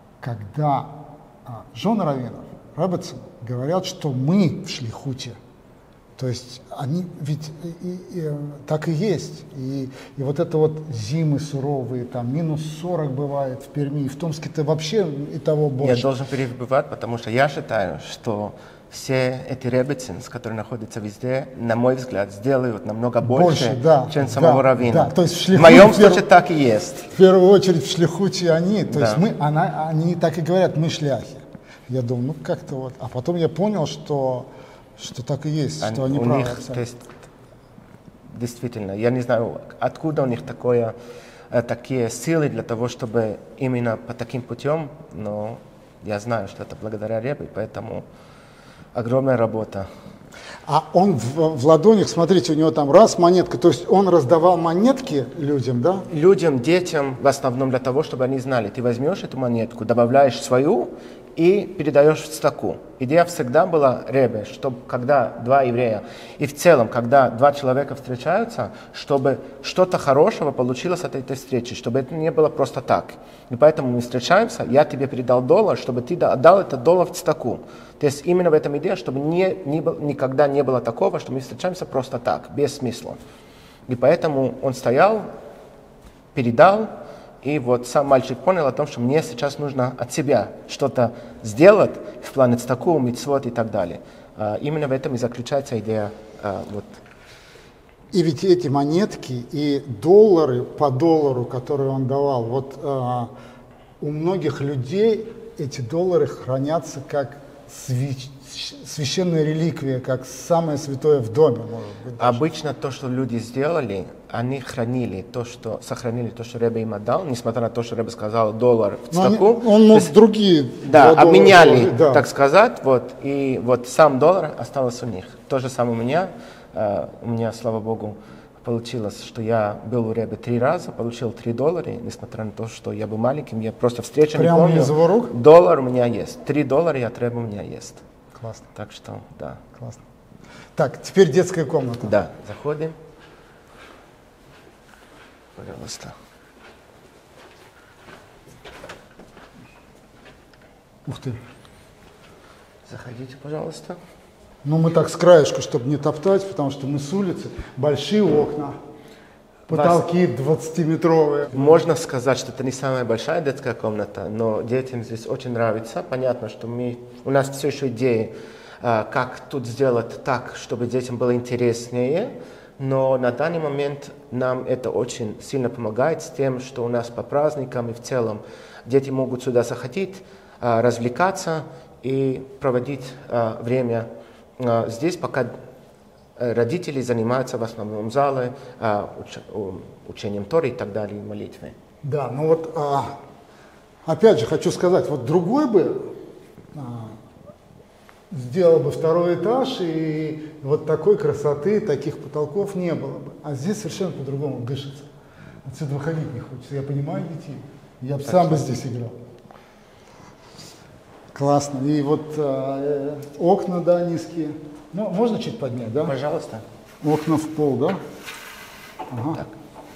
Speaker 1: жены раввинов, Реббецин, говорят, что мы в шлихуте. То есть они ведь так и есть. И вот это вот зимы суровые, там минус 40 бывает в Перми, и в Томске-то вообще и того больше.
Speaker 2: Я должен перебивать, потому что я считаю, что все эти реббецин, которые находятся везде, на мой взгляд, сделают намного больше,
Speaker 1: да,
Speaker 2: чем самого раввина.
Speaker 1: Да. То есть
Speaker 2: в моем случае так и есть.
Speaker 1: В первую очередь в шлихуте они. То
Speaker 2: Да.
Speaker 1: есть они так и говорят, мы шляхи. Я думаю, ну как-то вот. А потом я понял, что так и есть, что они правы.
Speaker 2: То есть, действительно, я не знаю, откуда у них такие силы для того, чтобы именно по таким путем, но я знаю, что это благодаря Ребе, поэтому огромная работа.
Speaker 1: А он в ладонях, смотрите, у него там раз монетка, то есть он раздавал монетки людям, да?
Speaker 2: Людям, детям, в основном для того, чтобы они знали, ты возьмешь эту монетку, добавляешь свою и передаешь в стаку. Идея всегда была, Ребе, чтобы когда два еврея, и в целом, когда два человека встречаются, чтобы что-то хорошего получилось от этой встречи, чтобы это не было просто так. И поэтому мы встречаемся, я тебе передал доллар, чтобы ты отдал этот доллар в стаку. То есть именно в этом идея, чтобы никогда не было такого, что мы встречаемся просто так, без смысла. И поэтому он стоял, передал, и вот сам мальчик понял о том, что мне сейчас нужно от себя что-то сделать в плане цтаку, мицвот и так далее. Именно в этом и заключается идея.
Speaker 1: И ведь эти монетки и доллары по доллару, которые он давал, вот у многих людей эти доллары хранятся как священная реликвия, как самое святое в доме, может быть. Даже.
Speaker 2: Обычно то, что люди сделали, они сохранили то, что Ребе им отдал, несмотря на то, что Ребе сказал доллар в цтаку.
Speaker 1: Он мог другие.
Speaker 2: Да, обменяли, так сказать, и вот сам доллар остался у них. То же самое у меня, слава Богу, получилось, что я был у Ребе 3 раза, получил $3, несмотря на то, что я был маленьким, я просто встречу не помню.
Speaker 1: Прямо из его рук?
Speaker 2: Доллар у меня есть, $3 от Ребе у меня есть.
Speaker 1: Классно.
Speaker 2: Так что, да.
Speaker 1: Классно. Так, теперь детская комната.
Speaker 2: Да, заходим. Пожалуйста.
Speaker 1: Ух ты.
Speaker 2: Заходите, пожалуйста.
Speaker 1: Ну, мы так с краешку, чтобы не топтать, потому что мы с улицы. Большие окна, потолки 20-метровые.
Speaker 2: Можно сказать, что это не самая большая детская комната, но детям здесь очень нравится. Понятно, что у нас все еще идеи, как тут сделать так, чтобы детям было интереснее. но на данный момент нам это очень сильно помогает с тем, что у нас по праздникам и в целом дети могут сюда заходить, развлекаться и проводить время здесь, пока родители занимаются в основном зале учением Торы и так далее, молитвой.
Speaker 1: Да, ну вот опять же хочу сказать, вот другой бы сделал бы второй этаж, и вот такой красоты, таких потолков не было бы. А здесь совершенно по-другому дышится. Отсюда выходить не хочется. Я понимаю детей. Я бы сам бы здесь играл. Классно. И вот окна, да, низкие. Ну, можно чуть поднять, да?
Speaker 2: Пожалуйста.
Speaker 1: Окна в пол, да? Ага.
Speaker 2: Так.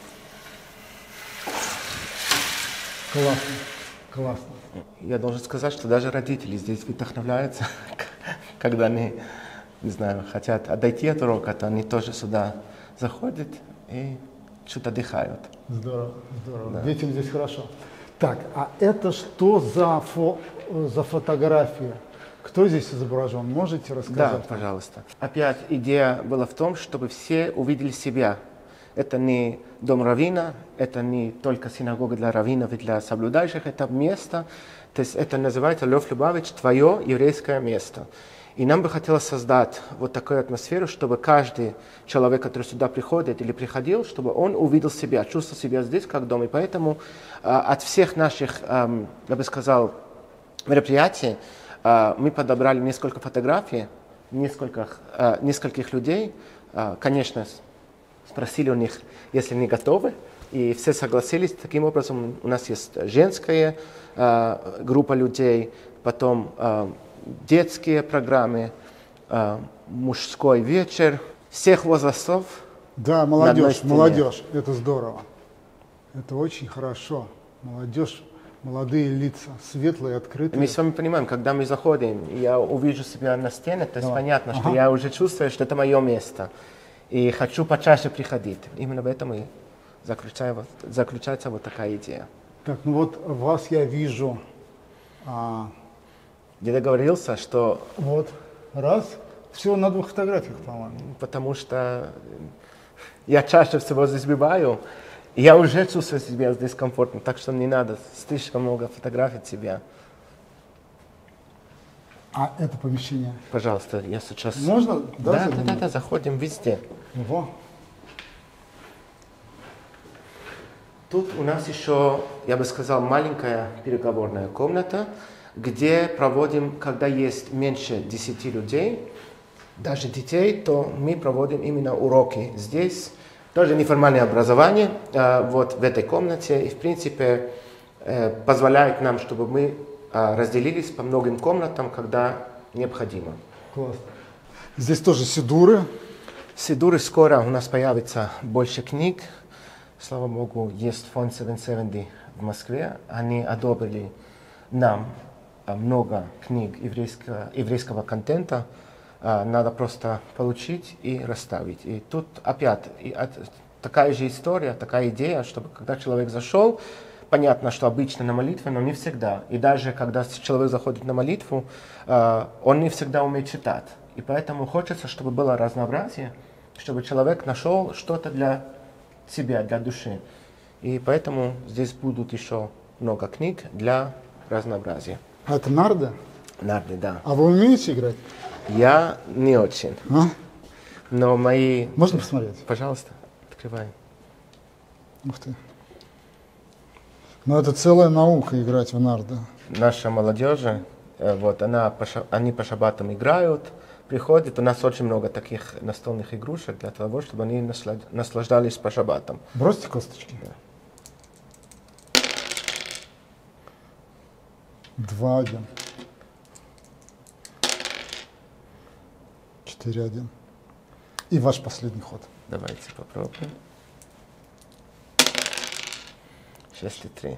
Speaker 1: Классно. Классно.
Speaker 2: Я должен сказать, что даже родители здесь вдохновляются, когда они, не знаю, хотят отойти от урока, то они тоже сюда заходят и что-то отдыхают.
Speaker 1: Здорово, здорово.
Speaker 2: Да.
Speaker 1: Детям здесь хорошо. Так, а это что за фотография? Кто здесь изображен? Можете рассказать?
Speaker 2: Да, пожалуйста. Опять идея была в том, чтобы все увидели себя. Это не дом раввина, это не только синагога для раввинов и для соблюдающих, это место, то есть это называется Лев Любавич, твое еврейское место. И нам бы хотелось создать вот такую атмосферу, чтобы каждый человек, который сюда приходит или приходил, чтобы он увидел себя, чувствовал себя здесь как дома. И поэтому от всех наших, я бы сказал, мероприятий мы подобрали несколько фотографий, нескольких людей, конечно, спросили у них, если они готовы, и все согласились. Таким образом, у нас есть женская группа людей, потом детские программы, мужской вечер, всех возрастов.
Speaker 1: Да, молодежь, молодежь, это здорово. Это очень хорошо. Молодежь, молодые лица, светлые, открытые.
Speaker 2: Мы с вами понимаем, когда мы заходим, я увижу себя на стене, то есть понятно, что я уже чувствую, что это мое место. И хочу почаще приходить. Именно в этом и заключается вот такая идея.
Speaker 1: Так, ну вот вас я вижу.
Speaker 2: Я договорился, что...
Speaker 1: Вот, раз. Всего на 2 фотографиях, по-моему.
Speaker 2: Потому что я чаще всего здесь бываю, и я уже чувствую себя здесь комфортно, так что не надо слишком много фотографий себя.
Speaker 1: А это помещение?
Speaker 2: Пожалуйста, я сейчас...
Speaker 1: Можно?
Speaker 2: Да, заходим везде.
Speaker 1: Ого.
Speaker 2: Тут у нас еще, я бы сказал, маленькая переговорная комната, где проводим, когда есть меньше 10 людей, даже детей, то мы проводим именно уроки здесь. Тоже неформальное образование вот в этой комнате. И, в принципе, позволяет нам, чтобы мы разделились по многим комнатам, когда необходимо.
Speaker 1: Классно. Здесь тоже сидуры.
Speaker 2: Сидуры скоро у нас появится больше книг. Слава Богу, есть фонд 770 в Москве. Они одобрили нам много книг еврейского контента. Надо просто получить и расставить. И тут опять такая же история, такая идея, чтобы когда человек зашел, понятно, что обычно на молитве, но не всегда. И даже когда человек заходит на молитву, он не всегда умеет читать. И поэтому хочется, чтобы было разнообразие, чтобы человек нашел что-то для себя, для души. И поэтому здесь будут еще много книг для разнообразия.
Speaker 1: А это нарды?
Speaker 2: Нарды, да.
Speaker 1: А вы умеете играть?
Speaker 2: Я не очень. Но мои...
Speaker 1: Можно посмотреть?
Speaker 2: Пожалуйста, открывай.
Speaker 1: Ух ты. Ну это целая наука играть в нарды.
Speaker 2: Наша молодежь, вот, они по шаббатам играют, приходят. У нас очень много таких настольных игрушек для того, чтобы они наслаждались по шаббатам.
Speaker 1: Бросьте косточки.
Speaker 2: Да.
Speaker 1: 2-1. 4-1. И ваш последний ход.
Speaker 2: Давайте попробуем. 6-3.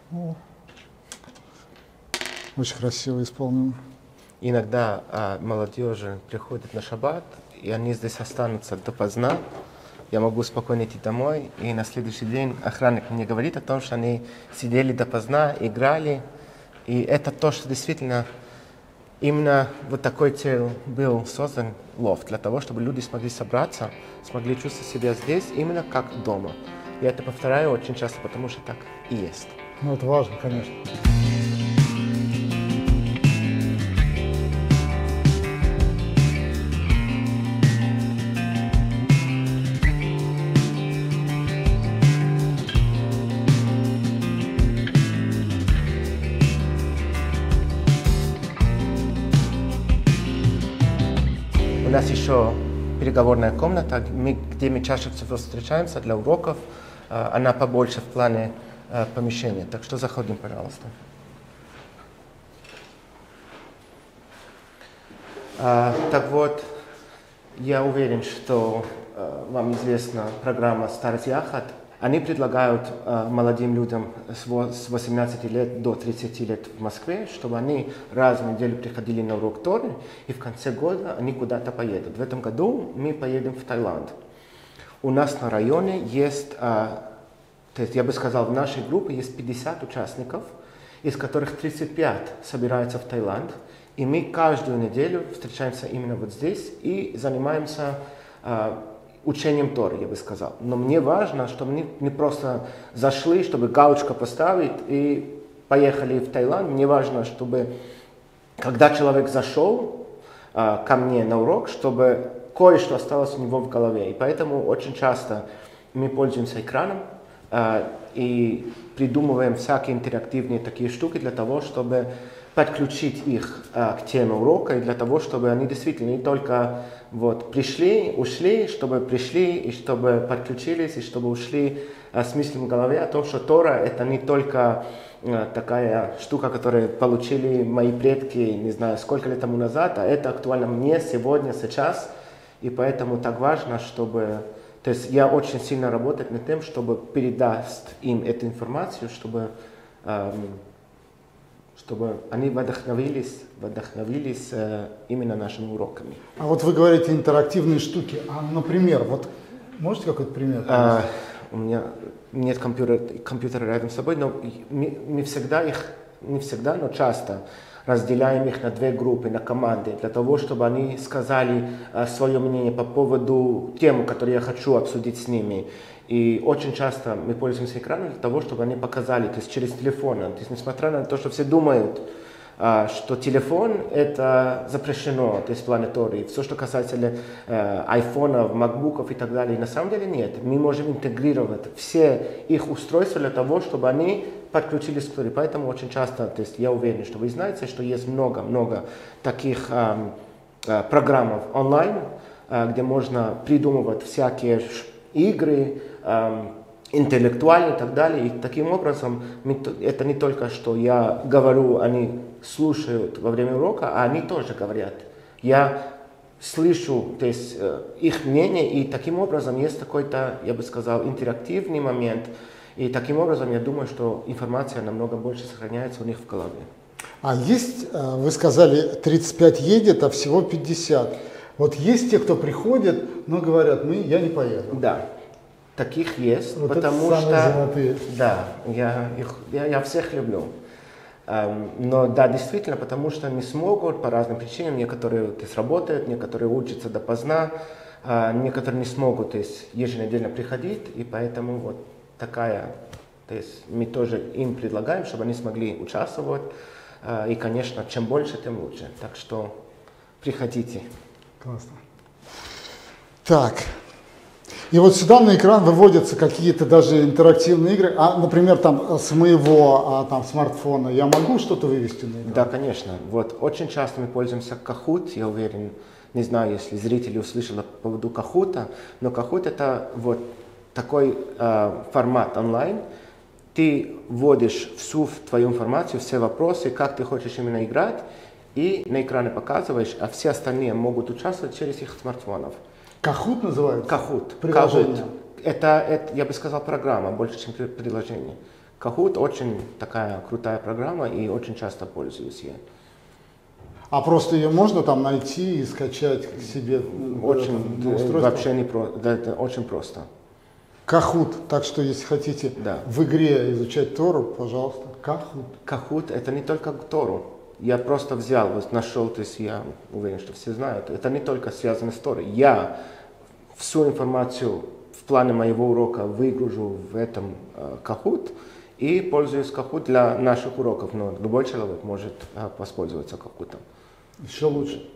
Speaker 1: Очень красиво исполнено.
Speaker 2: Иногда молодежь приходит на шаббат, и они здесь останутся допоздна. Я могу спокойно идти домой, и на следующий день охранник мне говорит о том, что они сидели допоздна, играли. И это то, что действительно Именно вот такой цель был создан лофт, для того, чтобы люди смогли собраться, смогли чувствовать себя здесь именно как дома. Я это повторяю очень часто, потому что так и есть.
Speaker 1: Ну, это важно, конечно.
Speaker 2: У нас еще переговорная комната, где мы чаще всего встречаемся для уроков. Она побольше в плане помещения. Так что заходим, пожалуйста. Так вот, я уверен, что вам известна программа «Старость Яхат». Они предлагают молодым людям с 18 лет до 30 лет в Москве, чтобы они раз в неделю приходили на урок Торы, и в конце года они куда-то поедут. В этом году мы поедем в Таиланд. У нас на районе есть, то есть я бы сказал, в нашей группе есть 50 участников, из которых 35 собираются в Таиланд. И мы каждую неделю встречаемся именно вот здесь и занимаемся учением Торы, я бы сказал. Но мне важно, чтобы мы не просто зашли, чтобы галочку поставить и поехали в Таиланд. Мне важно, чтобы когда человек зашел ко мне на урок, чтобы кое-что осталось у него в голове. И поэтому очень часто мы пользуемся экраном и придумываем всякие интерактивные такие штуки для того, чтобы подключить их к теме урока и для того, чтобы они действительно не только вот, пришли, ушли, чтобы пришли и чтобы подключились, и чтобы ушли с мыслью в голове о том, что Тора — это не только такая штука, которую получили мои предки, не знаю, сколько лет тому назад, а это актуально мне сегодня, сейчас, и поэтому так важно, чтобы... То есть я очень сильно работаю над тем, чтобы передать им эту информацию, чтобы они вдохновились именно нашими уроками.
Speaker 1: А вот вы говорите интерактивные штуки. А, например, вот можете какой-то пример?
Speaker 2: У меня нет компьютера рядом с собой, но мы не всегда, но часто разделяем их на две группы, на команды, для того, чтобы они сказали свое мнение по поводу темы, которую я хочу обсудить с ними. И очень часто мы пользуемся экраном для того, чтобы они показали, то есть через телефон. То есть несмотря на то, что все думают, что телефон это запрещено, то есть в плане Торы, и все, что касается айфонов, макбуков и так далее, на самом деле нет. Мы можем интегрировать все их устройства для того, чтобы они подключились к Торе. Поэтому очень часто, то есть я уверен, что вы знаете, что есть много таких программ онлайн, где можно придумывать всякие игры, интеллектуальные и так далее. И таким образом, это не только что я говорю, они слушают во время урока, а они тоже говорят. Я слышу, то есть, их мнение, и таким образом есть какой-то, я бы сказал, интерактивный момент. И таким образом, я думаю, что информация намного больше сохраняется у них в голове.
Speaker 1: А есть, вы сказали, 35 едет, а всего 50. Вот есть те, кто приходит, но говорят, я не поеду.
Speaker 2: Да, таких есть,
Speaker 1: вот
Speaker 2: потому
Speaker 1: это самые
Speaker 2: что...
Speaker 1: золотые.
Speaker 2: Да, я всех люблю. Но да, действительно, потому что не смогут по разным причинам. Некоторые то есть, работают, некоторые учатся допоздна, некоторые не смогут то есть, еженедельно приходить, и поэтому вот такая, то есть мы тоже им предлагаем, чтобы они смогли участвовать. И, конечно, чем больше, тем лучше. Так что приходите.
Speaker 1: Классно. Так. И вот сюда на экран выводятся какие-то даже интерактивные игры. А, например, там с моего смартфона я могу что-то вывести на экран?
Speaker 2: Да, конечно. Вот очень часто мы пользуемся Kahoot, я уверен, не знаю, если зрители услышали по поводу Kahoot, но Kahoot это вот такой формат онлайн. Ты вводишь всю твою информацию, все вопросы, как ты хочешь именно играть, и на экране показываешь, а все остальные могут участвовать через их смартфонов.
Speaker 1: Kahoot называется?
Speaker 2: Kahoot.
Speaker 1: Приложение.
Speaker 2: Kahoot. Это, я бы сказал, программа, больше, чем приложение. Kahoot очень такая крутая программа, и очень часто пользуюсь я.
Speaker 1: А просто ее можно там найти и скачать к себе?
Speaker 2: Очень, вообще не просто, да, это очень просто.
Speaker 1: Kahoot. Так что, если хотите
Speaker 2: да.
Speaker 1: в игре изучать Тору, пожалуйста, Kahoot.
Speaker 2: Kahoot это не только Тору. Я просто взял, вот нашел, то есть я уверен, что все знают, это не только связано с Торой. Я всю информацию в плане моего урока выгружу в этом Kahoot и пользуюсь Kahoot для наших уроков, но любой человек может воспользоваться Kahoot.
Speaker 1: Еще лучше.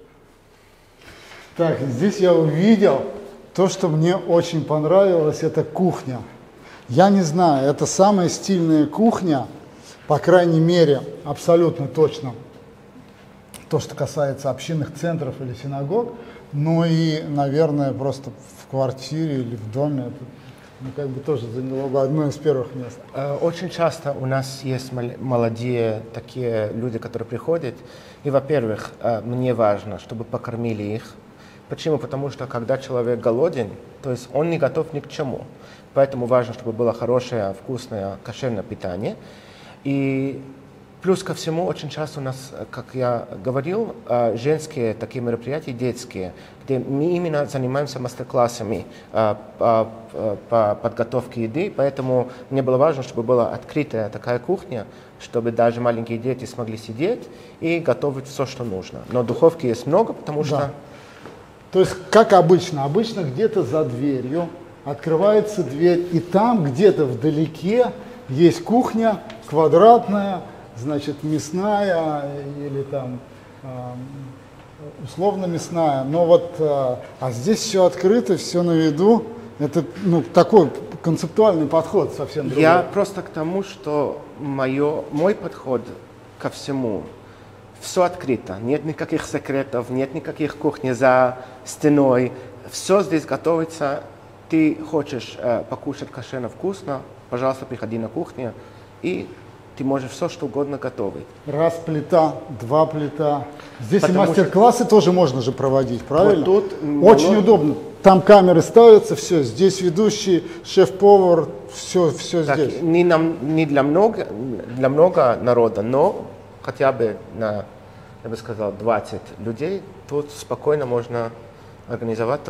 Speaker 1: Так, здесь я увидел то, что мне очень понравилось, это кухня. Я не знаю, это самая стильная кухня, по крайней мере, абсолютно точно, то, что касается общинных центров или синагог, ну и, наверное, просто в квартире или в доме, это, ну, как бы тоже заняло бы одно из первых мест.
Speaker 2: Очень часто у нас есть молодые такие люди, которые приходят, и, во-первых, мне важно, чтобы покормили их. Почему? Потому что когда человек голоден, то есть он не готов ни к чему. Поэтому важно, чтобы было хорошее, вкусное, кошерное питание. И плюс ко всему, очень часто у нас, как я говорил, женские такие мероприятия, детские, где мы именно занимаемся мастер-классами по подготовке еды. Поэтому мне было важно, чтобы была открытая такая кухня, чтобы даже маленькие дети смогли сидеть и готовить все, что нужно. Но духовки есть много, потому что...
Speaker 1: То есть, как обычно, где-то за дверью открывается дверь, и там где-то вдалеке есть кухня квадратная, значит, мясная или там условно мясная, но вот, а здесь все открыто, все на виду, это, ну, такой концептуальный подход совсем другой.
Speaker 2: Я просто к тому, что мой подход ко всему, все открыто, нет никаких секретов, нет никаких кухни за стеной, все здесь готовится. Ты хочешь покушать кошерно вкусно, пожалуйста, приходи на кухню, и ты можешь все, что угодно готовить.
Speaker 1: Раз плита, два плита. Здесь
Speaker 2: Потому
Speaker 1: и мастер-классы тоже можно же проводить, правильно?
Speaker 2: Вот тут
Speaker 1: очень удобно. Там камеры ставятся, все, здесь ведущий, шеф-повар, все
Speaker 2: так,
Speaker 1: здесь.
Speaker 2: Не для много народа, но хотя бы на, я бы сказал, 20 людей, тут спокойно можно организовать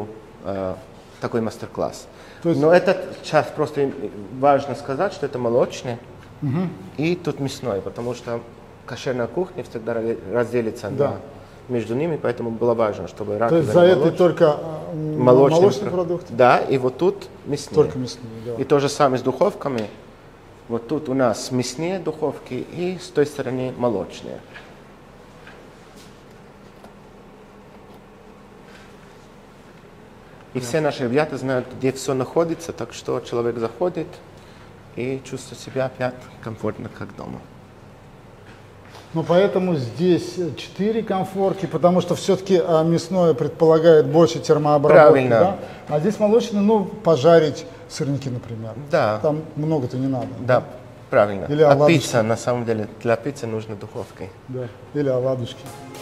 Speaker 2: такой мастер-класс. Но этот час просто важно сказать, что это молочный и тут мясной, потому что кошерная кухня всегда разделится между ними, поэтому было важно, чтобы раковина.
Speaker 1: То есть за это только молочный продукт?
Speaker 2: Да, и вот тут мясные.
Speaker 1: Только мясные, да.
Speaker 2: И то же самое с духовками. Вот тут у нас мясные духовки и с той стороны молочные. И все наши ребята знают, где все находится, так что человек заходит и чувствует себя опять комфортно, как дома.
Speaker 1: Ну, поэтому здесь 4 комфорки, потому что все-таки мясное предполагает больше термообработки.
Speaker 2: Правильно.
Speaker 1: Да? А здесь молочный, ну, пожарить сырники, например.
Speaker 2: Да.
Speaker 1: Там много-то не надо.
Speaker 2: Да, правильно.
Speaker 1: Или
Speaker 2: а
Speaker 1: оладушки.
Speaker 2: пицца, на самом деле, для пиццы нужна духовка.
Speaker 1: Да. Или оладушки.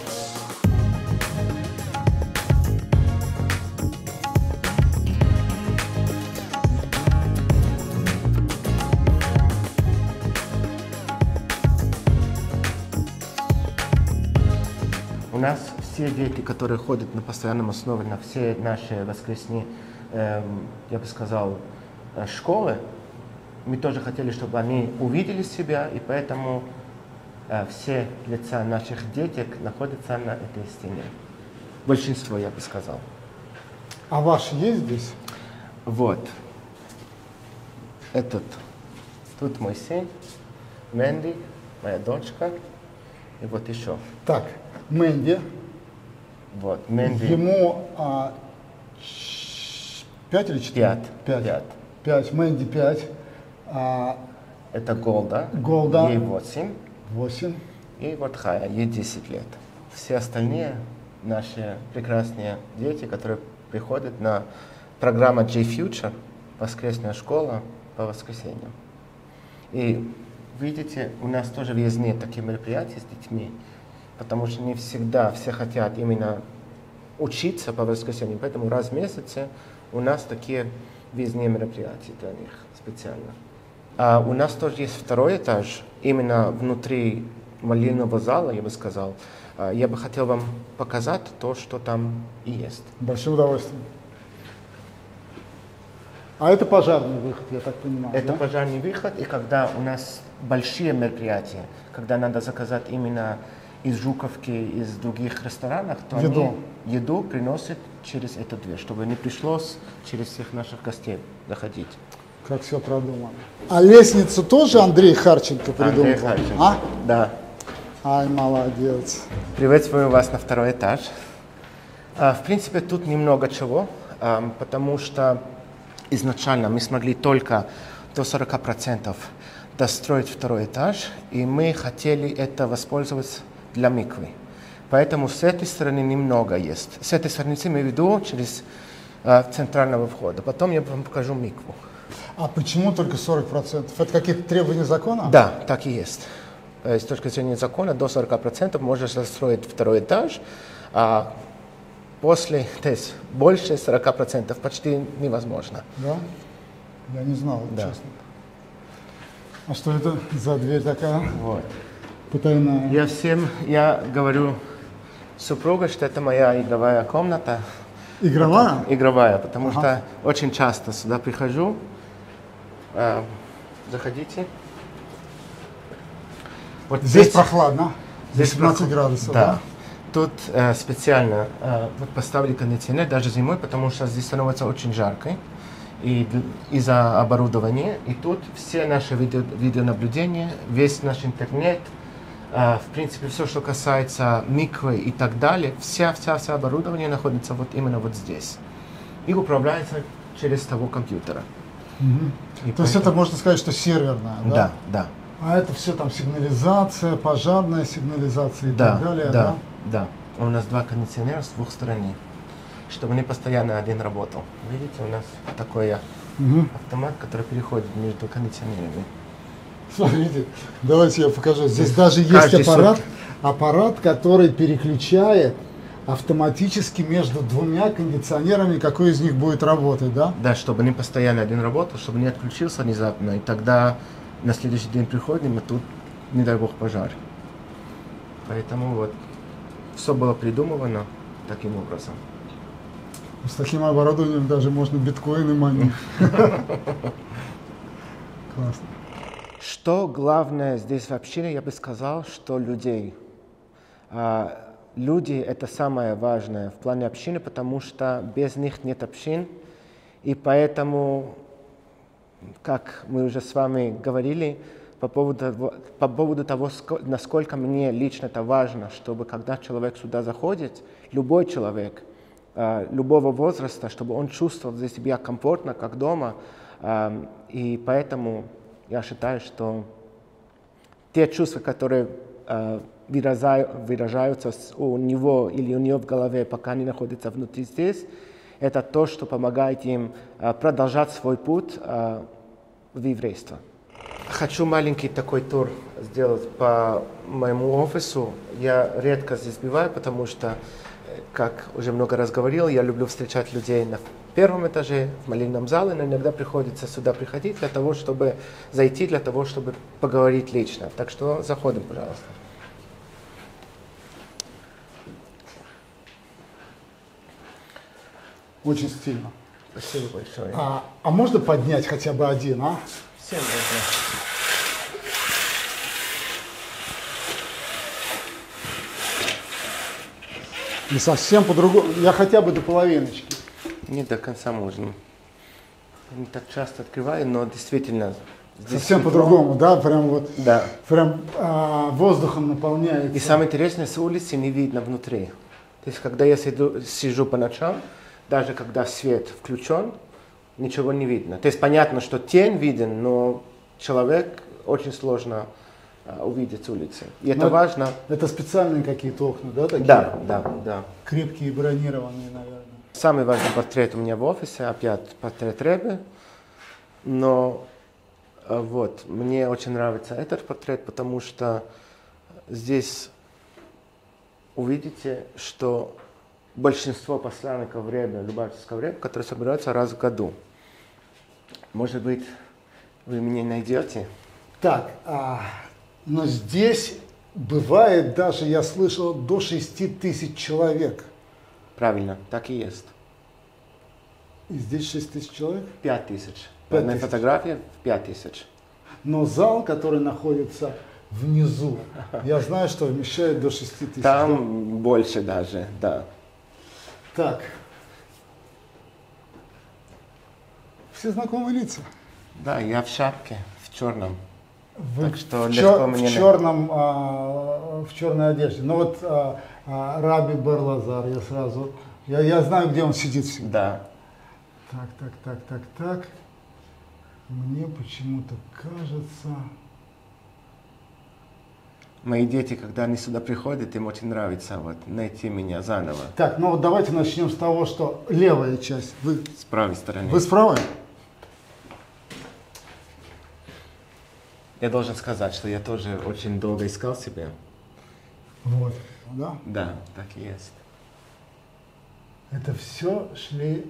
Speaker 2: У нас все дети, которые ходят на постоянном основе на все наши воскресные, я бы сказал, школы, мы тоже хотели, чтобы они увидели себя, и поэтому все лица наших деток находятся на этой стене. Большинство, я бы сказал.
Speaker 1: А ваш есть здесь?
Speaker 2: Вот. Тут мой сын, Мэнди, моя дочка, и вот еще.
Speaker 1: Так, Мэнди.
Speaker 2: Вот, Мэнди.
Speaker 1: Ему 5 или 4?
Speaker 2: 5.
Speaker 1: 5. Мэнди 5.
Speaker 2: Это Голда.
Speaker 1: Голда.
Speaker 2: Ей 8.
Speaker 1: 8.
Speaker 2: И вот Хая, ей 10 лет. Все остальные наши прекрасные дети, которые приходят на программу J-Future, воскресная школа по воскресеньям. И видите, у нас тоже въездные такие мероприятия с детьми, потому что не всегда все хотят именно учиться по воскресеньям, поэтому раз в месяц у нас такие въездные мероприятия для них специально. А у нас тоже есть второй этаж, именно внутри молельного зала, я бы сказал. Я бы хотел вам показать то, что там и есть.
Speaker 1: Большим удовольствием. А это пожарный выход, я так понимаю,
Speaker 2: Это
Speaker 1: да?
Speaker 2: пожарный выход, и когда у нас большие мероприятия, когда надо заказать именно из Жуковки, из других ресторанов, то
Speaker 1: Еду.
Speaker 2: они еду приносят через эту дверь, чтобы не пришлось через всех наших гостей заходить.
Speaker 1: Как все продумано. А лестницу тоже Андрей Харченко придумал?
Speaker 2: Андрей Харченко.
Speaker 1: А?
Speaker 2: Да.
Speaker 1: Ай, молодец.
Speaker 2: Приветствую вас на второй этаж. В принципе, тут немного чего, потому что изначально мы смогли только до 40% достроить второй этаж, и мы хотели это воспользоваться для миквы. Поэтому с этой стороны немного есть. С этой стороны я веду через центрального входа. Потом я вам покажу микву.
Speaker 1: А почему только 40%? Это какие-то требования закона?
Speaker 2: Да, так и есть. С точки зрения закона до 40% можешь застроить второй этаж, а после, то есть больше 40% почти невозможно.
Speaker 1: Да? Я не знал,
Speaker 2: Да.
Speaker 1: честно. А что это за дверь такая?
Speaker 2: Вот.
Speaker 1: Потайная.
Speaker 2: Я говорю супруге, что это моя игровая комната.
Speaker 1: Игровая?
Speaker 2: Игровая, потому
Speaker 1: Ага.
Speaker 2: что очень часто сюда прихожу. Заходите. Вот
Speaker 1: Здесь прохладно.
Speaker 2: Здесь
Speaker 1: 18 градусов,
Speaker 2: да.
Speaker 1: да?
Speaker 2: Тут специально вот поставили кондиционер даже зимой, потому что здесь становится очень жарко из-за оборудования. И тут все наши видеонаблюдения, весь наш интернет, в принципе, все, что касается миквы и так далее, вся оборудование находится вот именно вот здесь. И управляется через того компьютера. И
Speaker 1: То есть это можно сказать, что серверная, да?
Speaker 2: Да, да.
Speaker 1: А это все там сигнализация, пожарная сигнализация и
Speaker 2: Да,
Speaker 1: так далее,
Speaker 2: да, да. У нас два кондиционера с двух сторон, чтобы не постоянно один работал. Видите, у нас такой автомат, который переходит между кондиционерами.
Speaker 1: Смотрите, давайте я покажу. Здесь даже есть
Speaker 2: Каждый
Speaker 1: аппарат, который переключает автоматически между двумя кондиционерами, какой из них будет работать, да?
Speaker 2: Да, чтобы не постоянно один работал, чтобы не отключился внезапно, и тогда на следующий день приходим, и тут, не дай бог, пожар. Поэтому вот все было придумано таким образом.
Speaker 1: С таким оборудованием даже можно биткоины манить. Классно.
Speaker 2: Что главное здесь в общине, я бы сказал, что людей. Люди – это самое важное в плане общины, потому что без них нет общин. И поэтому, как мы уже с вами говорили, по поводу того, насколько мне лично это важно, чтобы когда человек сюда заходит, любой человек, любого возраста, чтобы он чувствовал здесь себя комфортно, как дома. И поэтому я считаю, что те чувства, которые выражаются у него или у нее в голове, пока они находятся внутри здесь, это то, что помогает им продолжать свой путь в еврейство. Хочу маленький такой тур сделать по моему офису. Я редко здесь бываю, потому что, как уже много раз говорил, я люблю встречать людей на первом этаже, в молельном зале, но иногда приходится сюда приходить для того, чтобы зайти, для того, чтобы поговорить лично. Так что заходим, пожалуйста.
Speaker 1: Очень стильно.
Speaker 2: Спасибо большое.
Speaker 1: А можно поднять хотя бы один, а?
Speaker 2: Всем можно.
Speaker 1: Не совсем по-другому. Я хотя бы до половиночки.
Speaker 2: Не до конца можно. Не так часто открываю, но действительно здесь
Speaker 1: Совсем
Speaker 2: светло.
Speaker 1: по-другому, да? Прям вот,
Speaker 2: Да.
Speaker 1: прям воздухом наполняется.
Speaker 2: И самое интересное, с улицы не видно внутри. То есть, когда я сижу по ночам, даже когда свет включен, ничего не видно. То есть, понятно, что тень виден, но человек очень сложно увидеть с улицы. И это
Speaker 1: Но
Speaker 2: важно.
Speaker 1: Это специальные какие-то окна, да? Такие?
Speaker 2: Да.
Speaker 1: Крепкие, бронированные, наверное.
Speaker 2: Самый важный портрет у меня в офисе, опять портрет Ребе. Но вот, мне очень нравится этот портрет, потому что здесь увидите, что большинство посланников Ребе, Любавического Ребе, которые собираются раз в году. Может быть, вы меня найдете?
Speaker 1: Так, но здесь бывает даже, я слышал, до 6 тысяч человек.
Speaker 2: Правильно, так и есть.
Speaker 1: И здесь 6 тысяч человек?
Speaker 2: 5000. По
Speaker 1: 5
Speaker 2: одной
Speaker 1: тысяч.
Speaker 2: фотографии 5000.
Speaker 1: Но зал, который находится внизу. Я знаю, что вмещает до 6 тысяч.
Speaker 2: Там больше даже, да.
Speaker 1: Так. Все знакомые лица.
Speaker 2: Да, я в шапке, в черном.
Speaker 1: Вы
Speaker 2: Так что
Speaker 1: в,
Speaker 2: легко
Speaker 1: в
Speaker 2: мне...
Speaker 1: черном, в черной одежде. Ну вот Раби Бар-Лазар, я сразу, я знаю, где он сидит всегда.
Speaker 2: Да.
Speaker 1: Так. Мне почему-то кажется...
Speaker 2: Мои дети, когда они сюда приходят, им очень нравится вот найти меня заново.
Speaker 1: Так, ну вот давайте начнем с того, что левая часть. Вы
Speaker 2: С правой стороны.
Speaker 1: с правой?
Speaker 2: Я должен сказать, что я тоже очень долго искал себя.
Speaker 1: Вот. Да?
Speaker 2: Да, так и есть.
Speaker 1: Это все шли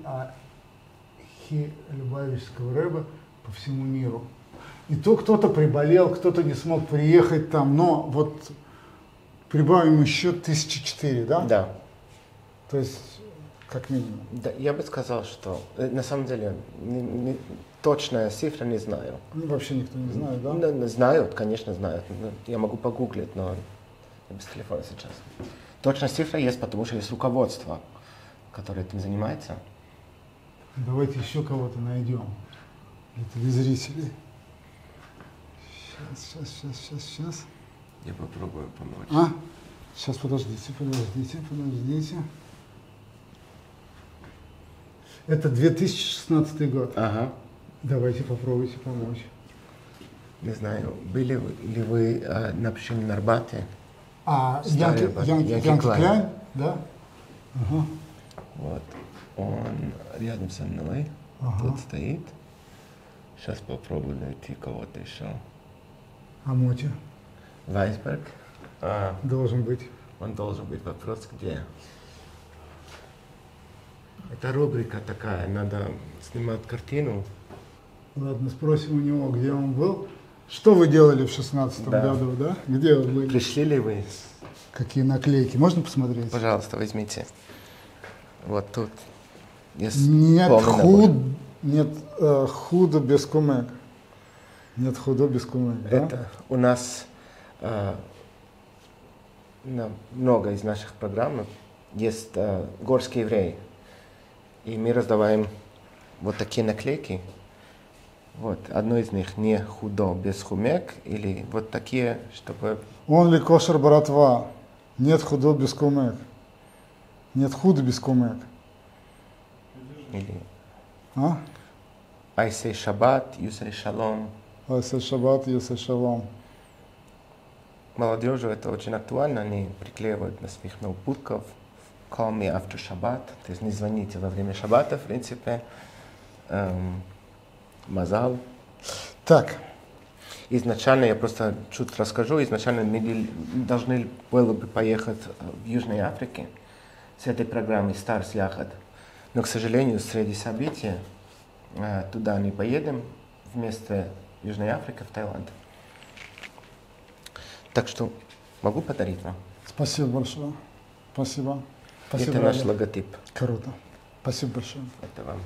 Speaker 1: Любавичского рэба по всему миру. И то кто-то приболел, кто-то не смог приехать там, но вот прибавим еще 1004, да?
Speaker 2: Да.
Speaker 1: То есть, как минимум.
Speaker 2: Да, я бы сказал, что на самом деле точная цифра не знаю.
Speaker 1: Ну, вообще никто не знает, да?
Speaker 2: Знают, конечно, знают. Я могу погуглить, но я без телефона сейчас. Точная цифра есть, потому что есть руководство, которое этим занимается.
Speaker 1: Давайте еще кого-то найдем для телезрителей. Сейчас.
Speaker 2: Я попробую помочь.
Speaker 1: Сейчас, подождите. Это 2016 год.
Speaker 2: Ага.
Speaker 1: Давайте попробуйте помочь.
Speaker 2: Не знаю, были ли вы на общине на Арбате?
Speaker 1: Янки Кляйн, да? Ага.
Speaker 2: Вот, он рядом со мной, тут стоит. Сейчас попробую найти кого-то еще.
Speaker 1: Мотя?
Speaker 2: Вайсберг.
Speaker 1: Должен быть.
Speaker 2: Он должен быть. Вопрос где? Это рубрика такая, надо снимать картину.
Speaker 1: Ладно, спросим у него, где он был. Что вы делали в 16-м году, да? Где вы были?
Speaker 2: Пришли ли вы?
Speaker 1: Какие наклейки? Можно посмотреть?
Speaker 2: Пожалуйста, возьмите. Вот тут есть
Speaker 1: Нет,
Speaker 2: полный набор.
Speaker 1: худо без кумек. Нет худо без кумек, да?
Speaker 2: Это у нас много из наших программ есть горские евреи. И мы раздаваем вот такие наклейки. Вот, одно из них не худо без хумек, или вот такие, чтобы...
Speaker 1: Only kosher братва. Нет худо без кумек. Нет худо без кумек.
Speaker 2: Или I say Shabbat, you say Shalom.
Speaker 1: Айсай шаббат, юсай шалом.
Speaker 2: Молодежи это очень актуально, они приклеивают на своих ноутбуков Call me after Shabbat, то есть не звоните во время шаббата, в принципе. Мазал.
Speaker 1: Так.
Speaker 2: Изначально, я просто чуть расскажу, изначально мы должны были бы поехать в Южной Африке с этой программой Stars Яхад. Но, к сожалению, среди событий туда не поедем, вместо Южной Африки в Таиланд. Так что могу подарить вам.
Speaker 1: Спасибо большое. Спасибо. Спасибо.
Speaker 2: Это наш логотип.
Speaker 1: Круто. Спасибо большое.
Speaker 2: Это вам.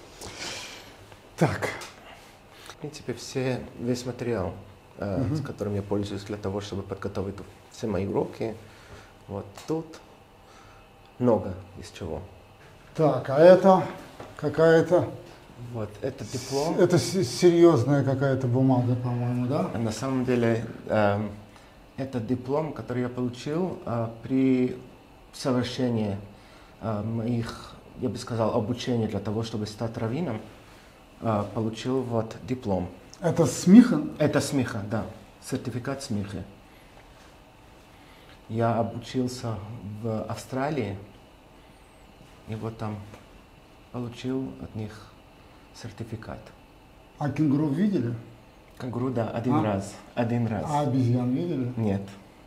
Speaker 1: Так.
Speaker 2: В принципе, весь материал, с которым я пользуюсь для того, чтобы подготовить все мои уроки, вот тут много из чего.
Speaker 1: Так, а это какая-то...
Speaker 2: Вот, это диплом.
Speaker 1: Это серьезная какая-то бумага, по-моему, да?
Speaker 2: На самом деле, это диплом, который я получил при совершении моих, я бы сказал, обучения для того, чтобы стать раввином. Получил вот диплом.
Speaker 1: Это смиха?
Speaker 2: Это смиха, да. Сертификат смихи. Я обучился в Австралии, и вот там получил от них сертификат.
Speaker 1: А кенгуру видели?
Speaker 2: Кенгуру, да, один раз. Один раз.
Speaker 1: А обезьян видели?
Speaker 2: Нет.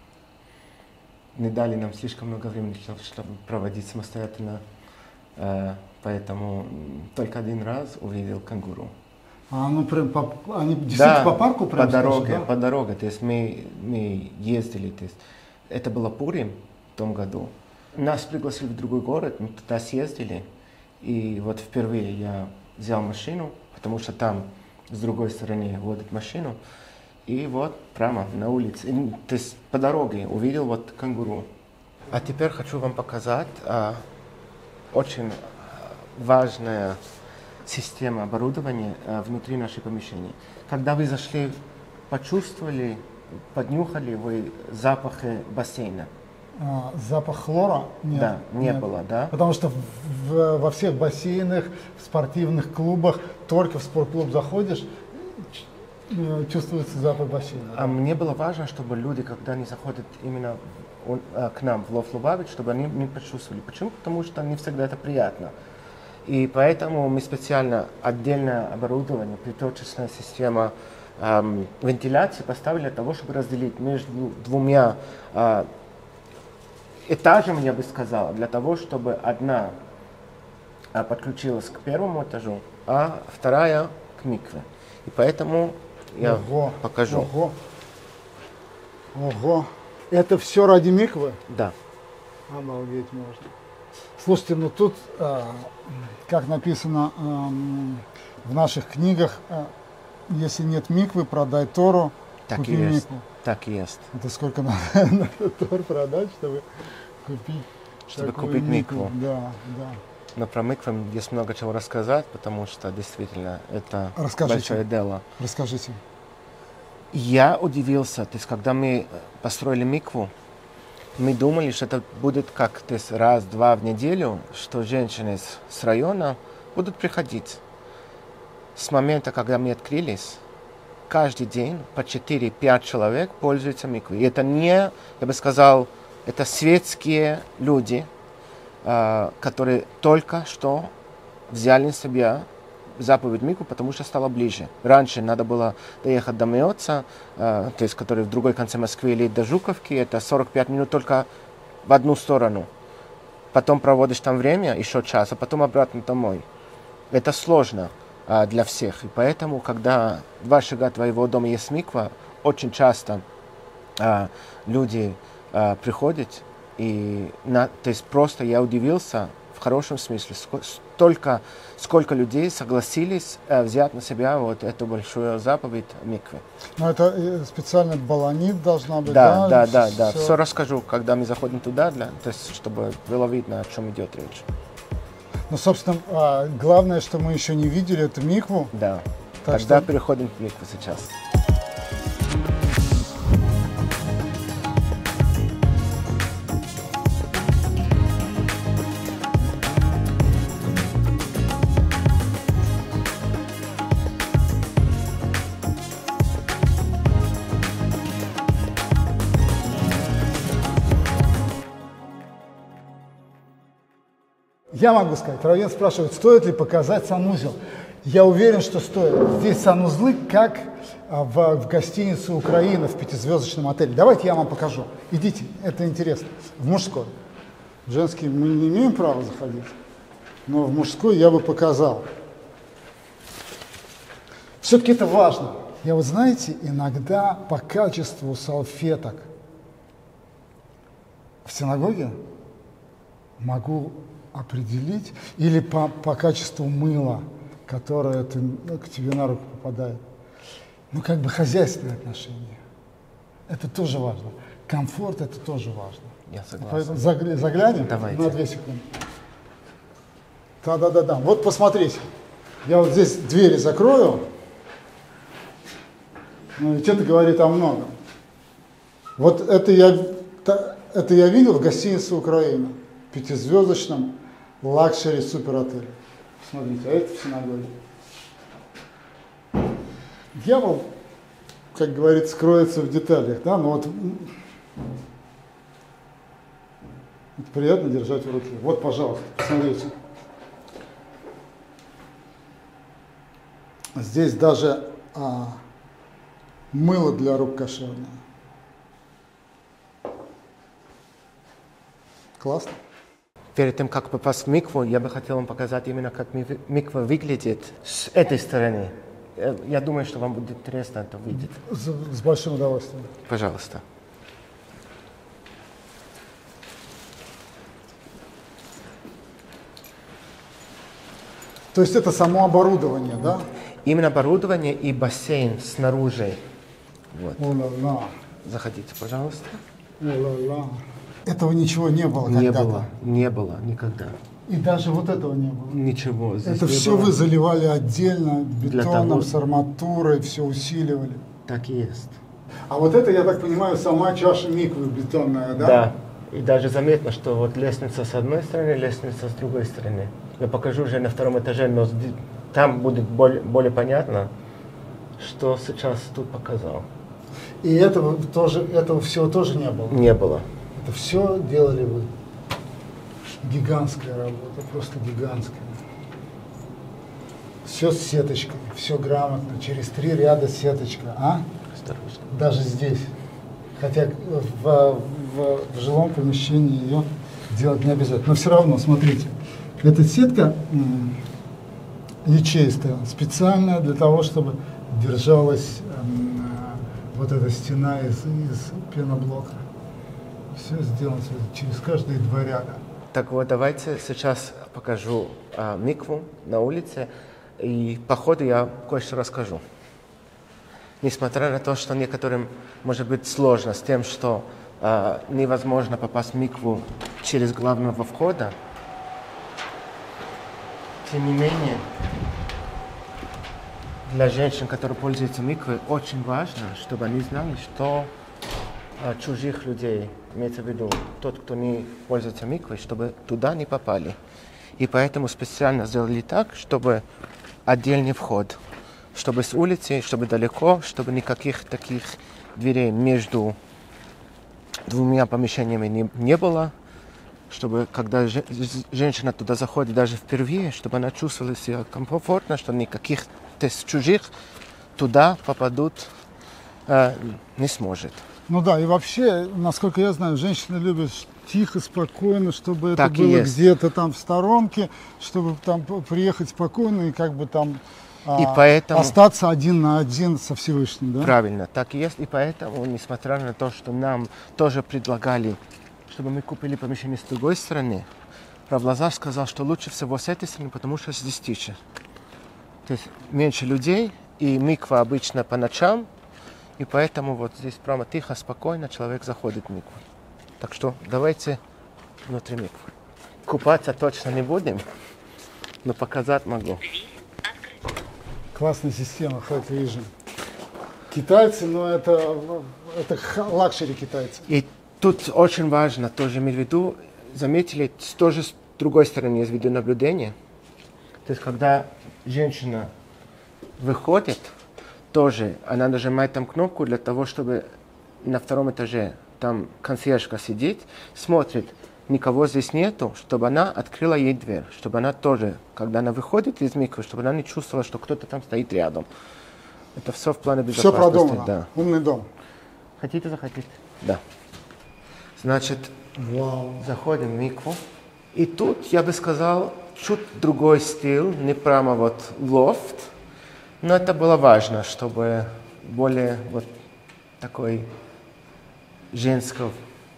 Speaker 2: Не дали нам слишком много времени, чтобы проводить самостоятельно. Поэтому только один раз увидел кенгуру.
Speaker 1: Они действительно по парку прям
Speaker 2: по дороге,
Speaker 1: скажешь, да?
Speaker 2: по дороге. То есть мы ездили. То есть это было Пурим в том году. Нас пригласили в другой город, мы туда съездили. И вот впервые я взял машину, потому что там с другой стороны водят машину. и вот прямо на улице, то есть по дороге увидел вот кенгуру. А теперь хочу вам показать очень важная система оборудования внутри нашего помещения. Когда вы зашли, почувствовали, поднюхали вы запахи бассейна?
Speaker 1: Запах хлора? Нет.
Speaker 2: Да, не было, да?
Speaker 1: Потому что во всех бассейнах, в спортивных клубах, только в спортклуб заходишь, чувствуется запах бассейна.
Speaker 2: А мне было важно, чтобы люди, когда они заходят именно к нам в Лов Лубавич, чтобы они не почувствовали. Почему? Потому что не всегда это приятно. И поэтому мы специально отдельное оборудование, приточечная система вентиляции поставили для того, чтобы разделить между двумя этажами, я бы сказал, для того, чтобы одна подключилась к первому этажу, а вторая к микве. И поэтому я покажу.
Speaker 1: Ого. Ого. Это все ради миквы?
Speaker 2: Да.
Speaker 1: Обалдеть можно. Слушайте, ну тут, как написано в наших книгах, если нет миквы, продай Тору,
Speaker 2: Так
Speaker 1: купи
Speaker 2: и есть.
Speaker 1: микву.
Speaker 2: Так и есть.
Speaker 1: Это сколько надо Тор продать, чтобы купить
Speaker 2: Чтобы
Speaker 1: такую
Speaker 2: купить микву.
Speaker 1: Да, да.
Speaker 2: Но про микву есть много чего рассказать, потому что действительно это
Speaker 1: Расскажите.
Speaker 2: большое дело.
Speaker 1: Расскажите.
Speaker 2: Я удивился, то есть когда мы построили микву, мы думали, что это будет как то есть, раз-два в неделю, что женщины с района будут приходить. С момента, когда мы открылись, каждый день по 4-5 человек пользуются миквой. И это не, я бы сказал, это светские люди, которые только что взяли на себя заповедь миквы, потому что стало ближе. Раньше надо было доехать до Меоца, то есть который в другой конце Москвы, или до Жуковки, это 45 минут только в одну сторону. Потом проводишь там время, еще час, а потом обратно домой. Это сложно для всех. И поэтому, когда 2 шага твоего дома есть миква, очень часто люди приходят, и то есть просто я удивился, в хорошем смысле, сколько людей согласились взять на себя вот эту большую заповедь миквы.
Speaker 1: Но это специально баланит должна быть,
Speaker 2: Да.
Speaker 1: Всё.
Speaker 2: Все расскажу, когда мы заходим туда, то есть, чтобы было видно, о чем идет речь.
Speaker 1: Ну, собственно, главное, что мы еще не видели, это микву.
Speaker 2: Да.
Speaker 1: Так
Speaker 2: Тогда
Speaker 1: что-
Speaker 2: переходим к микве сейчас.
Speaker 1: Я могу сказать, Равен спрашивает, стоит ли показать санузел. Я уверен, что стоит. Здесь санузлы, как в гостинице «Украина» в 5-звездочном отеле. Давайте я вам покажу. Идите, это интересно. В мужской. В женский мы не имеем права заходить, но в мужской я бы показал. Все-таки это важно. Я вот знаете, иногда по качеству салфеток в синагоге могу определить, или по качеству мыла, которое к тебе на руку попадает. Ну, как бы хозяйственные отношения. Это тоже важно. Комфорт – это тоже важно.
Speaker 2: Я согласен.
Speaker 1: Поэтому заглянем
Speaker 2: Давайте.
Speaker 1: на 2 секунды. Да. Вот посмотрите. Я вот здесь двери закрою. Ну, ведь это говорит о многом. Вот это я видел в гостинице «Украина», 5-звездочном лакшери суперотеле. Смотрите, а это в синагоге. Дьявол, как говорится, кроется в деталях, да, но вот это приятно держать в руке. Вот, пожалуйста, посмотрите. Здесь даже мыло для рук кошерное. Классно.
Speaker 2: Перед тем, как попасть в микву, я бы хотел вам показать именно, как миква выглядит с этой стороны. Я думаю, что вам будет интересно это увидеть.
Speaker 1: С большим удовольствием.
Speaker 2: Пожалуйста.
Speaker 1: То есть это само оборудование, да?
Speaker 2: Именно оборудование и бассейн снаружи. Вот.
Speaker 1: О-ла-ла.
Speaker 2: Заходите, пожалуйста.
Speaker 1: О-ла-ла. Этого ничего не было
Speaker 2: Не
Speaker 1: когда-то.
Speaker 2: было, не было никогда.
Speaker 1: И даже вот этого не было.
Speaker 2: Ничего. Здесь
Speaker 1: Это
Speaker 2: не
Speaker 1: все
Speaker 2: было.
Speaker 1: вы заливали отдельно, бетоном,
Speaker 2: того-
Speaker 1: с арматурой, все усиливали.
Speaker 2: Так и есть.
Speaker 1: А вот это, я так понимаю, сама чаша миквы бетонная, да?
Speaker 2: Да. И даже заметно, что вот лестница с одной стороны, лестница с другой стороны. Я покажу уже на втором этаже, но там будет более понятно, что сейчас тут показал.
Speaker 1: И этого всего тоже не было?
Speaker 2: Не было.
Speaker 1: Это все делали вы? Гигантская работа, просто гигантская. Все с сеточкой, все грамотно, через 3 ряда сеточка, а?
Speaker 2: Осторожно.
Speaker 1: Даже здесь. Хотя в жилом помещении ее делать не обязательно. Но все равно, смотрите, эта сетка ячеистая, специальная для того, чтобы держалась вот эта стена из пеноблока. Все сделано через каждые 2 ряда.
Speaker 2: Так вот, давайте сейчас покажу микву на улице, и по ходу я кое-что расскажу. Несмотря на то, что некоторым может быть сложно с тем, что невозможно попасть в микву через главного входа, тем не менее, для женщин, которые пользуются миквой, очень важно, чтобы они знали, что чужих людей, имеется в виду тот, кто не пользуется миквой, чтобы туда не попали. И поэтому специально сделали так, чтобы отдельный вход, чтобы с улицы, чтобы далеко, чтобы никаких таких дверей между 2 помещениями не было, чтобы когда женщина туда заходит даже впервые, чтобы она чувствовала себя комфортно, что никаких чужих туда попадут не сможет.
Speaker 1: Ну да, и вообще, насколько я знаю, женщины любят тихо, спокойно, чтобы это
Speaker 2: Так и
Speaker 1: было
Speaker 2: есть.
Speaker 1: где-то там в сторонке, чтобы там приехать спокойно и как бы там
Speaker 2: И поэтому-
Speaker 1: остаться один на один со Всевышним, да?
Speaker 2: Правильно, так и есть. И поэтому, несмотря на то, что нам тоже предлагали, чтобы мы купили помещение с другой стороны, Рав Лазар сказал, что лучше всего с этой стороны, потому что здесь тише. То есть меньше людей, и миква обычно по ночам, и поэтому вот здесь прямо тихо, спокойно человек заходит в микву. Так что давайте внутри миквы. Купаться точно не будем, но показать могу.
Speaker 1: Классная система, Hot Vision. Китайцы, но это лакшери китайцы.
Speaker 2: И тут очень важно тоже иметь в виду, заметили, тоже с другой стороны есть видеонаблюдение. То есть, когда женщина выходит, тоже она нажимает там кнопку для того, чтобы на втором этаже там консьержка сидит, смотрит, никого здесь нету, чтобы она открыла ей дверь, чтобы она тоже, когда она выходит из миквы, чтобы она не чувствовала, что кто-то там стоит рядом. Это все в плане
Speaker 1: Все
Speaker 2: безопасности.
Speaker 1: продумано.
Speaker 2: Да.
Speaker 1: Умный дом.
Speaker 2: Хотите захотите? Да. Значит,
Speaker 1: Вау.
Speaker 2: заходим в микву. И тут, я бы сказал, чуть другой стиль, не прямо вот лофт, но это было важно, чтобы более вот такой женского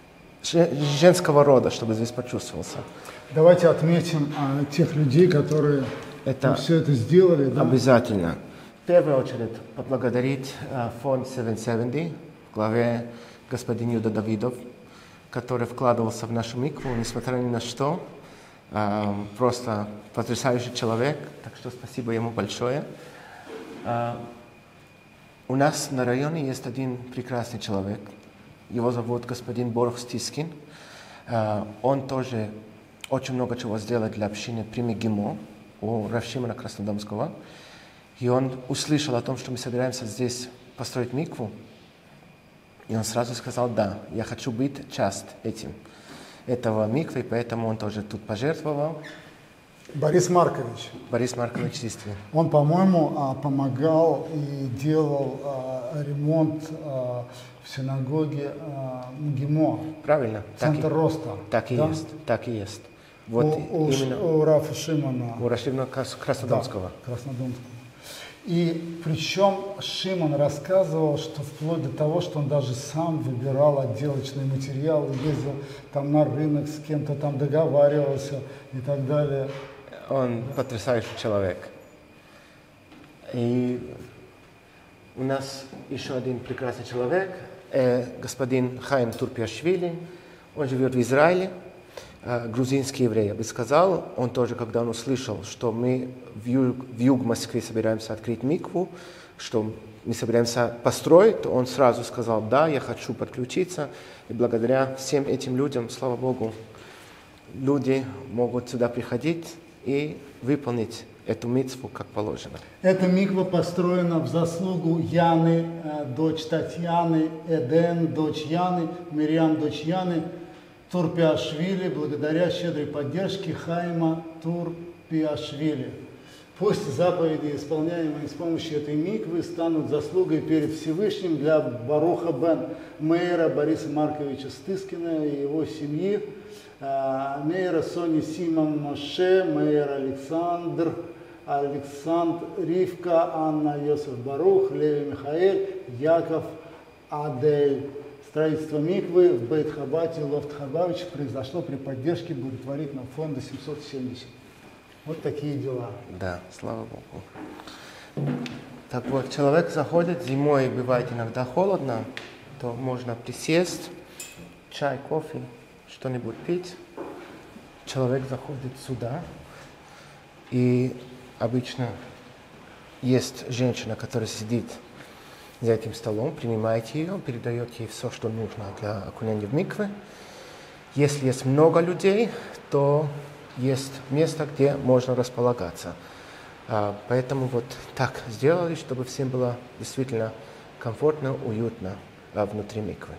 Speaker 2: рода, чтобы здесь почувствовался.
Speaker 1: Давайте отметим тех людей, которые
Speaker 2: Это
Speaker 1: все это сделали. Да?
Speaker 2: обязательно. В первую очередь поблагодарить фонд 770 в главе господин Юда Давидов, который вкладывался в нашу микву, несмотря ни на что. Просто потрясающий человек, так что спасибо ему большое. У нас на районе есть один прекрасный человек. Его зовут господин Борох Стискин. Он тоже очень много чего сделал для общины Прими Гимо у Рав Шимона Краснодомского. И он услышал о том, что мы собираемся здесь построить микву. И он сразу сказал, да, я хочу быть часть этого миквы, и поэтому он тоже тут пожертвовал.
Speaker 1: Борис Маркович.
Speaker 2: Борис Маркович Листвин.
Speaker 1: Он, по-моему, помогал и делал ремонт в синагоге МГИМО.
Speaker 2: Правильно?
Speaker 1: Центр роста.
Speaker 2: Так и
Speaker 1: да?
Speaker 2: есть, так и есть. Вот именно
Speaker 1: у Рафа Шимона.
Speaker 2: у Рашивна Краснодомского.
Speaker 1: Да, Краснодомского. И причем Шимон рассказывал, что вплоть до того, что он даже сам выбирал отделочные материалы, ездил там на рынок, с кем-то там договаривался и так далее.
Speaker 2: Он потрясающий человек. И У нас еще один прекрасный человек, господин Хаим Турпиашвили. Он живет в Израиле, грузинский еврей, я бы сказал. Он тоже, когда он услышал, что мы в юг Москвы собираемся открыть микву, что мы собираемся построить, то он сразу сказал: да, я хочу подключиться. И благодаря всем этим людям, слава Богу, люди могут сюда приходить и выполнить эту мицву как положено.
Speaker 1: Эта миква построена в заслугу Яны, дочь Татьяны, Эден, дочь Яны, Мирьям, дочь Яны, Турпиашвили, благодаря щедрой поддержке Хаима Турпиашвили. Пусть заповеди, исполняемые с помощью этой миквы, станут заслугой перед Всевышним для Баруха бен Мейра Бориса Марковича Стыскина и его семьи, Мейра Сони Симон Моше, Мейр Александр Ривка, Анна Йосеф Барух, Леви Михаэль, Яков Адель. Строительство миквы в Бейт-Хабате Лофт-Хабавич произошло при поддержке благотворительного фонда 770. Вот такие дела.
Speaker 2: Да, слава Богу. Так вот, человек заходит, зимой бывает иногда холодно, то можно присесть, чай, кофе, что-нибудь пить. Человек заходит сюда, и обычно есть женщина, которая сидит за этим столом, принимаете ее, передаете ей все, что нужно для окунения в миквы. Если есть много людей, то есть место, где можно располагаться. Поэтому вот так сделали, чтобы всем было действительно комфортно, уютно внутри миквы.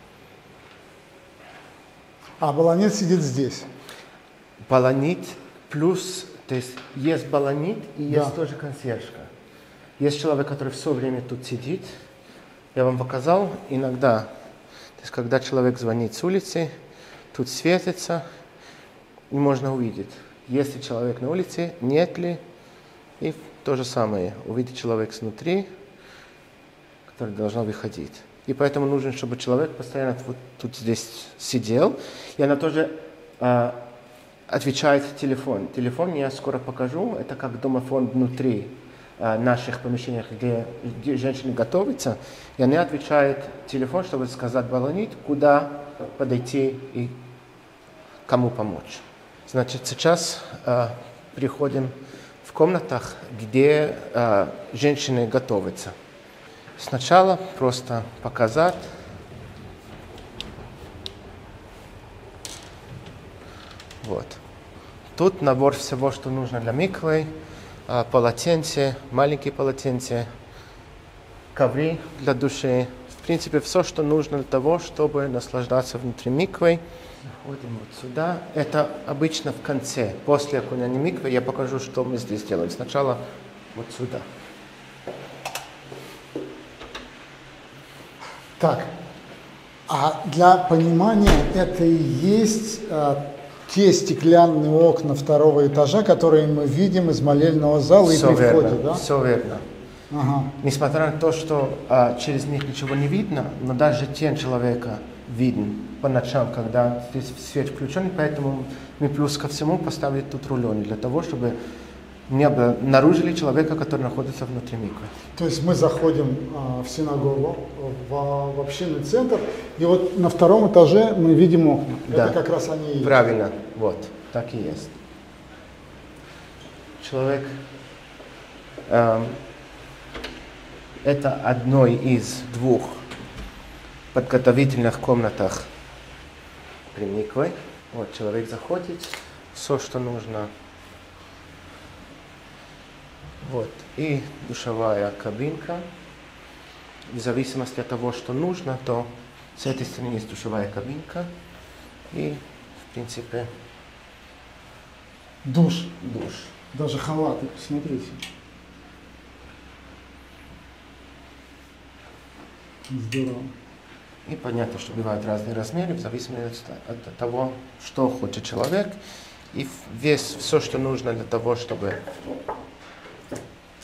Speaker 1: А баланит сидит здесь.
Speaker 2: Баланит плюс, то есть баланит и есть тоже консьержка. Есть человек, который все время тут сидит. Я вам показал иногда, то есть когда человек звонит с улицы, тут светится, и можно увидеть, есть ли человек на улице, нет ли. И то же самое, увидеть человек снутри, который должен выходить. И поэтому нужно, чтобы человек постоянно вот тут здесь сидел. И она тоже отвечает в телефон. Телефон я скоро покажу. Это как домофон внутри наших помещениях, где женщины готовятся. И она отвечает в телефон, чтобы сказать баланит, куда подойти и кому помочь. Значит, сейчас приходим в комнатах, где женщины готовятся. Сначала просто показать. Вот. Тут набор всего, что нужно для миквы. Полотенце, маленькие полотенца, ковры для души. В принципе, все, что нужно для того, чтобы наслаждаться внутри миквы. Заходим вот сюда. Это обычно в конце, после окунания миквы. Я покажу, что мы здесь делаем. Сначала вот сюда.
Speaker 1: Так, а для понимания это и есть те стеклянные окна второго этажа, которые мы видим из молельного зала и при входе, да?
Speaker 2: Все верно.
Speaker 1: Ага.
Speaker 2: Несмотря на то, что через них ничего не видно, но даже тень человека виден по ночам, когда здесь свет включен, поэтому мы плюс ко всему поставили тут рулоны, для того, чтобы не обнаружили человека, который находится внутри миквы.
Speaker 1: То есть мы заходим в синагогу, в общинный центр, и вот на втором этаже мы видим окна.
Speaker 2: Да.
Speaker 1: Это как раз они и есть.
Speaker 2: Правильно, вот, так и есть. Человек, это одной из двух подготовительных комнатах при микве. Вот человек заходит, все, что нужно. Вот, и душевая кабинка. В зависимости от того, что нужно, то с этой стороны есть душевая кабинка. И, в принципе,
Speaker 1: Душ.
Speaker 2: душ.
Speaker 1: Даже халаты, посмотрите. Здорово.
Speaker 2: И понятно, что бывают разные размеры, в зависимости от того, что хочет человек. И весь, все, что нужно для того, чтобы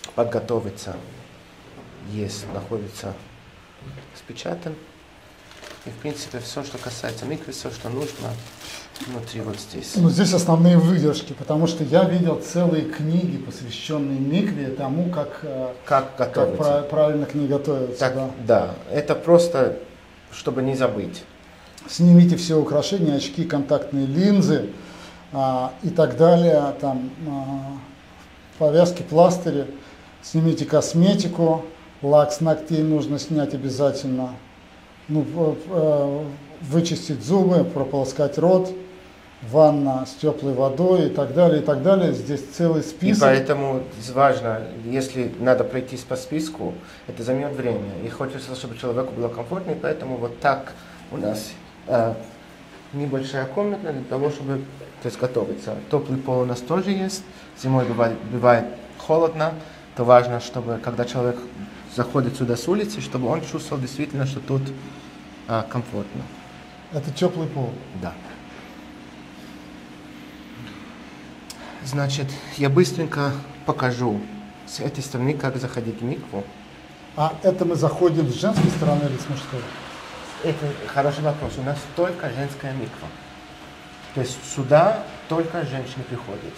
Speaker 2: подготовиться, есть, находится распечатан. И, в принципе, все, что касается миквы, все, что нужно, внутри вот здесь.
Speaker 1: Ну, здесь основные выдержки, потому что я видел целые книги, посвященные микве, тому, как
Speaker 2: Готовится.
Speaker 1: правильно к ней готовиться.
Speaker 2: Так,
Speaker 1: Да.
Speaker 2: да, это просто, чтобы не забыть.
Speaker 1: Снимите все украшения, очки, контактные линзы и так далее, там, повязки, пластыри, снимите косметику, лак с ногтей нужно снять обязательно, ну, вычистить зубы, прополоскать рот, ванна с теплой водой и так далее, и так далее. Здесь целый
Speaker 2: И
Speaker 1: список.
Speaker 2: поэтому важно, если надо пройтись по списку, это займет время. И хочется, чтобы человеку было комфортно, и поэтому вот так у нас небольшая комната для того, чтобы, то есть, готовиться. Теплый пол у нас тоже есть, зимой бывает холодно, то важно, чтобы когда человек заходит сюда с улицы, чтобы он чувствовал действительно, что тут комфортно.
Speaker 1: Это теплый пол.
Speaker 2: Да. Значит, я быстренько покажу с этой стороны, как заходить в микву.
Speaker 1: А это мы заходим с женской стороны или с мужской?
Speaker 2: Это хороший вопрос. У нас только женская миква. То есть сюда только женщины приходят.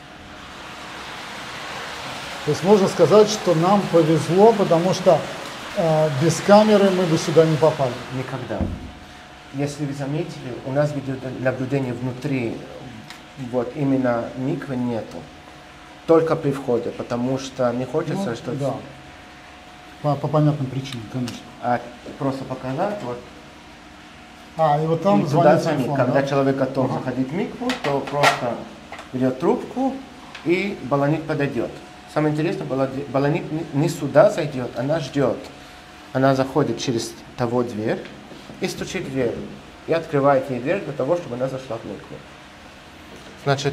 Speaker 1: То есть можно сказать, что нам повезло, потому что без камеры мы бы сюда не попали.
Speaker 2: Никогда. Если вы заметили, у нас видеонаблюдение внутри, вот именно миквы нету. Только при входе, потому что не хочется,
Speaker 1: Ну,
Speaker 2: что...
Speaker 1: да. По понятным причинам, конечно.
Speaker 2: Просто показать, вот.
Speaker 1: И вот там
Speaker 2: И туда
Speaker 1: звонит
Speaker 2: звонит.
Speaker 1: телефон,
Speaker 2: Когда
Speaker 1: да?
Speaker 2: человек готов заходить в микву, то просто берет трубку и баланит подойдет. Самое интересное, баланит не сюда зайдет, она ждет. Она заходит через того дверь и стучит в дверь. И открывает ей дверь для того, чтобы она зашла в микву. Значит,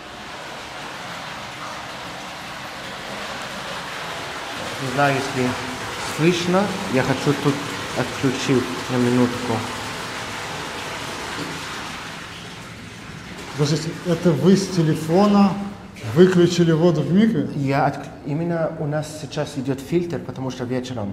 Speaker 2: не знаю, если слышно, я хочу тут отключить на минутку.
Speaker 1: Подождите, это вы с телефона выключили воду в микве?
Speaker 2: Именно у нас сейчас идет фильтр, потому что вечером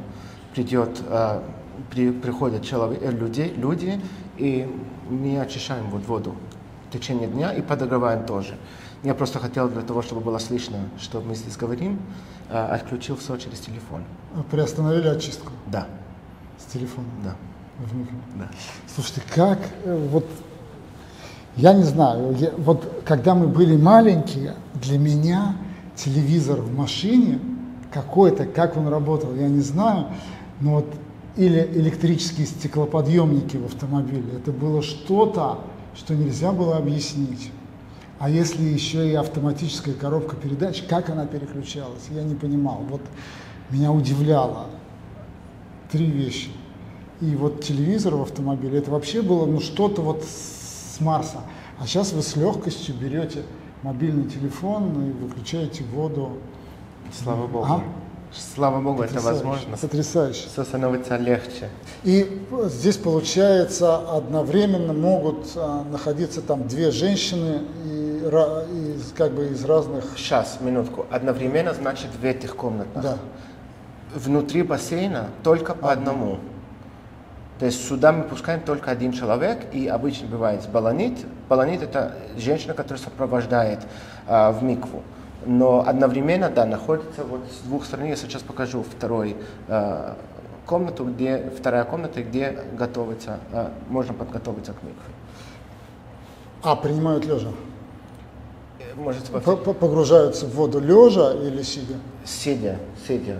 Speaker 2: приходят люди, и мы очищаем вот воду в течение дня и подогреваем тоже. Я просто хотел для того, чтобы было слышно, что мы здесь говорим, отключил все через телефон.
Speaker 1: Приостановили очистку
Speaker 2: Да,
Speaker 1: с телефона
Speaker 2: да,
Speaker 1: в микве.
Speaker 2: да.
Speaker 1: Слушайте, как вот я не знаю, вот когда мы были маленькие, для меня телевизор в машине какой-то, как он работал, я не знаю, но вот или электрические стеклоподъемники в автомобиле, это было что-то, что нельзя было объяснить. А если еще и автоматическая коробка передач, как она переключалась, я не понимал. Вот меня удивляло 3 вещи. И вот телевизор в автомобиле, это вообще было что-то вот с Марса. А сейчас вы с легкостью берете мобильный телефон и выключаете воду.
Speaker 2: Слава Богу. Слава Богу, это возможно.
Speaker 1: Потрясающе.
Speaker 2: Все становится легче.
Speaker 1: И здесь, получается, одновременно могут находиться там 2 женщины как бы из разных...
Speaker 2: Сейчас, минутку. Одновременно, значит, в этих комнатах.
Speaker 1: Да.
Speaker 2: Внутри бассейна только по одному. То есть сюда мы пускаем только один человек, и обычно бывает баланит. Баланит – это женщина, которая сопровождает в микву. Но одновременно, да, находится вот с 2 сторон. Я сейчас покажу вторая комната, где готовится, можно подготовиться к микве.
Speaker 1: Принимают лежа?
Speaker 2: Может,
Speaker 1: Погружаются в воду лежа или сидя?
Speaker 2: Сидя.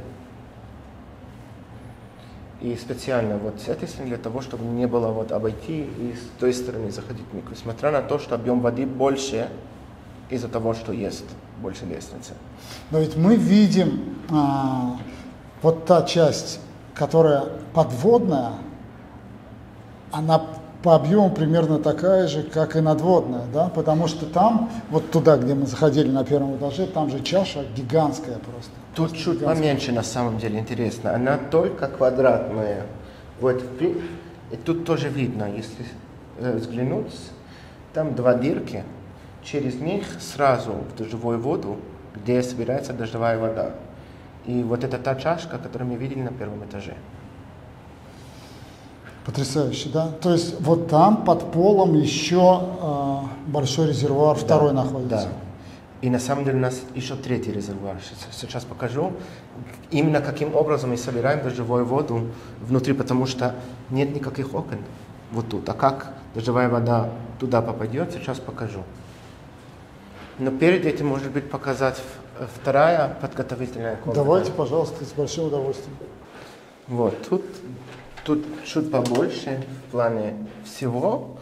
Speaker 2: И специально вот с этой стороны для того, чтобы не было вот обойти и с той стороны заходить в микву. Несмотря на то, что объем воды больше из-за того, что есть больше лестницы.
Speaker 1: Но ведь мы видим вот та часть, которая подводная, она по объему примерно такая же, как и надводная, да? Потому что там, вот туда, где мы заходили на 1-м этаже, там же чаша гигантская просто.
Speaker 2: Тут чуть поменьше на самом деле, интересно. Она только квадратная. Вот, и тут тоже видно, если взглянуть, там 2 дырки, через них сразу в дождевую воду, где собирается дождевая вода. И вот это та чашка, которую мы видели на 1-м этаже.
Speaker 1: Потрясающе, да? То есть вот там под полом еще большой резервуар, второй находится.
Speaker 2: Да. И на самом деле у нас еще третий резервуар. Сейчас покажу. Именно каким образом мы собираем дождевую воду внутри, потому что нет никаких окон вот тут. А как дождевая вода туда попадет, сейчас покажу. Но перед этим, может быть, показать вторая подготовительная комната.
Speaker 1: Давайте, пожалуйста, с большим удовольствием.
Speaker 2: Вот, тут чуть побольше в плане всего.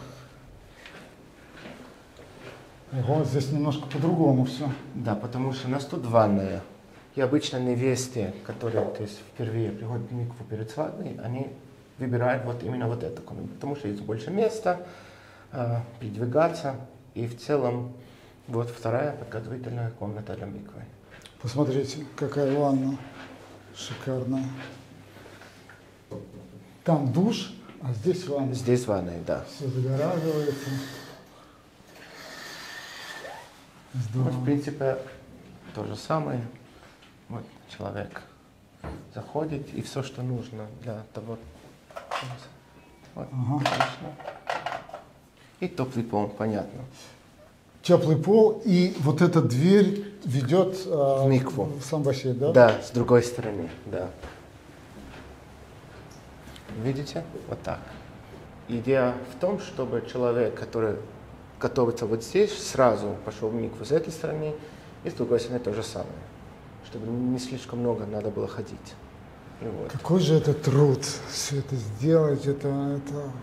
Speaker 1: Ого, здесь немножко по-другому все.
Speaker 2: Да, потому что у нас тут ванная. И обычно невесты, которые то есть, впервые приходят в микву перед свадьбой, они выбирают вот именно вот эту комнату, потому что есть больше места, передвигаться. И в целом вот вторая подготовительная комната для миквы.
Speaker 1: Посмотрите, какая ванна шикарная. Там душ, а здесь ванна.
Speaker 2: Здесь ванная, да.
Speaker 1: Все загораживается. Здорово.
Speaker 2: Вот, в принципе, то же самое. Вот человек заходит, и все, что нужно для того. Вот, отлично. И теплый пол, понятно.
Speaker 1: Теплый пол, и вот эта дверь ведет
Speaker 2: В микву.
Speaker 1: в сам бассейн, да?
Speaker 2: Да, с другой стороны, да. Видите? Вот так. Идея в том, чтобы человек, который готовится вот здесь, сразу пошел в микву с этой стороны, и с другой стороны то же самое. Чтобы не слишком много надо было ходить. И вот.
Speaker 1: Какой же это труд все это сделать, это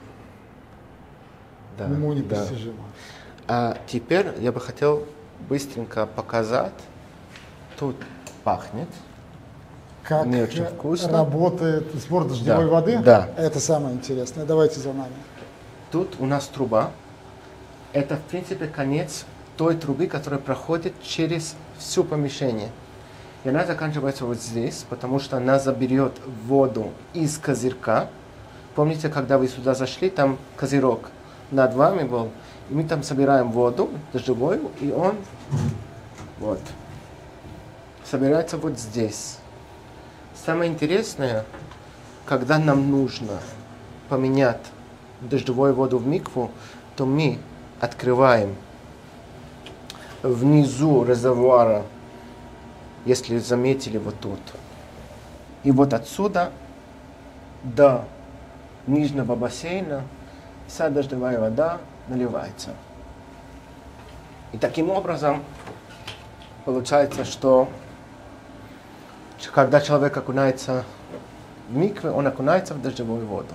Speaker 2: Да,
Speaker 1: уму
Speaker 2: да.
Speaker 1: непостижимо.
Speaker 2: А теперь я бы хотел быстренько показать. Тут пахнет.
Speaker 1: Как
Speaker 2: Не очень вкусно.
Speaker 1: работает сбор дождевой
Speaker 2: Да,
Speaker 1: воды?
Speaker 2: да.
Speaker 1: Это самое интересное. Давайте за нами.
Speaker 2: Тут у нас труба. Это, в принципе, конец той трубы, которая проходит через все помещение. И она заканчивается вот здесь, потому что она заберет воду из козырька. Помните, когда вы сюда зашли, там козырек над вами был, и мы там собираем воду дождевую, и он вот собирается вот здесь. Самое интересное, когда нам нужно поменять дождевую воду в микву, то мы открываем внизу резервуара, если заметили вот тут. И вот отсюда до нижнего бассейна вся дождевая вода наливается. И таким образом получается, что когда человек окунается в микве, он окунается в дождевую воду.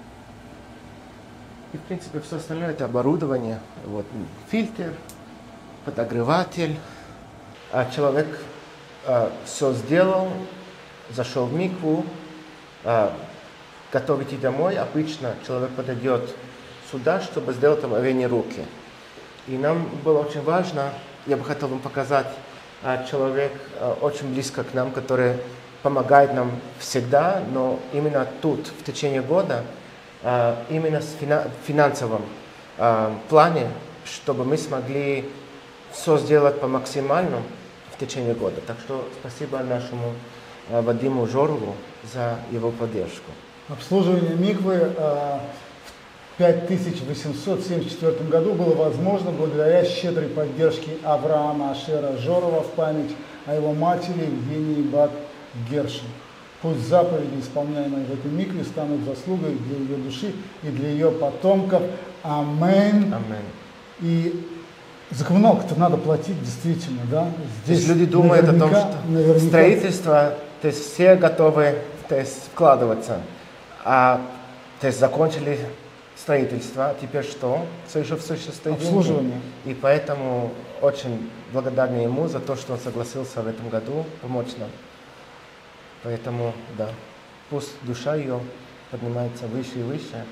Speaker 2: И, в принципе, все остальное это оборудование. Вот фильтр, подогреватель. А человек все сделал, зашел в микву, готовить и домой. Обычно человек подойдет сюда, чтобы сделать омовение руки. И нам было очень важно, я бы хотел вам показать, человек очень близко к нам, который помогает нам всегда, но именно тут, в течение года, именно в финансовом плане, чтобы мы смогли все сделать по максимальному в течение года. Так что спасибо нашему Вадиму Жорову за его поддержку.
Speaker 1: Обслуживание миквы в 5874 году было возможно благодаря щедрой поддержке Авраама Ашера Жорова в память о его матери Евгении Бат Гершин. Пусть заповеди, исполняемые в этой микве, станут заслугой для ее души и для ее потомков. Аминь.
Speaker 2: Аминь.
Speaker 1: И за коммуналку-то надо платить действительно, да?
Speaker 2: То есть люди думают о том, что строительство, то есть все готовы то есть, вкладываться, а то есть закончили строительство, теперь что? Все еще стоит
Speaker 1: Обслуживание.
Speaker 2: И поэтому очень благодарны ему за то, что он согласился в этом году помочь нам. Поэтому, да, пусть душа ее поднимается выше и выше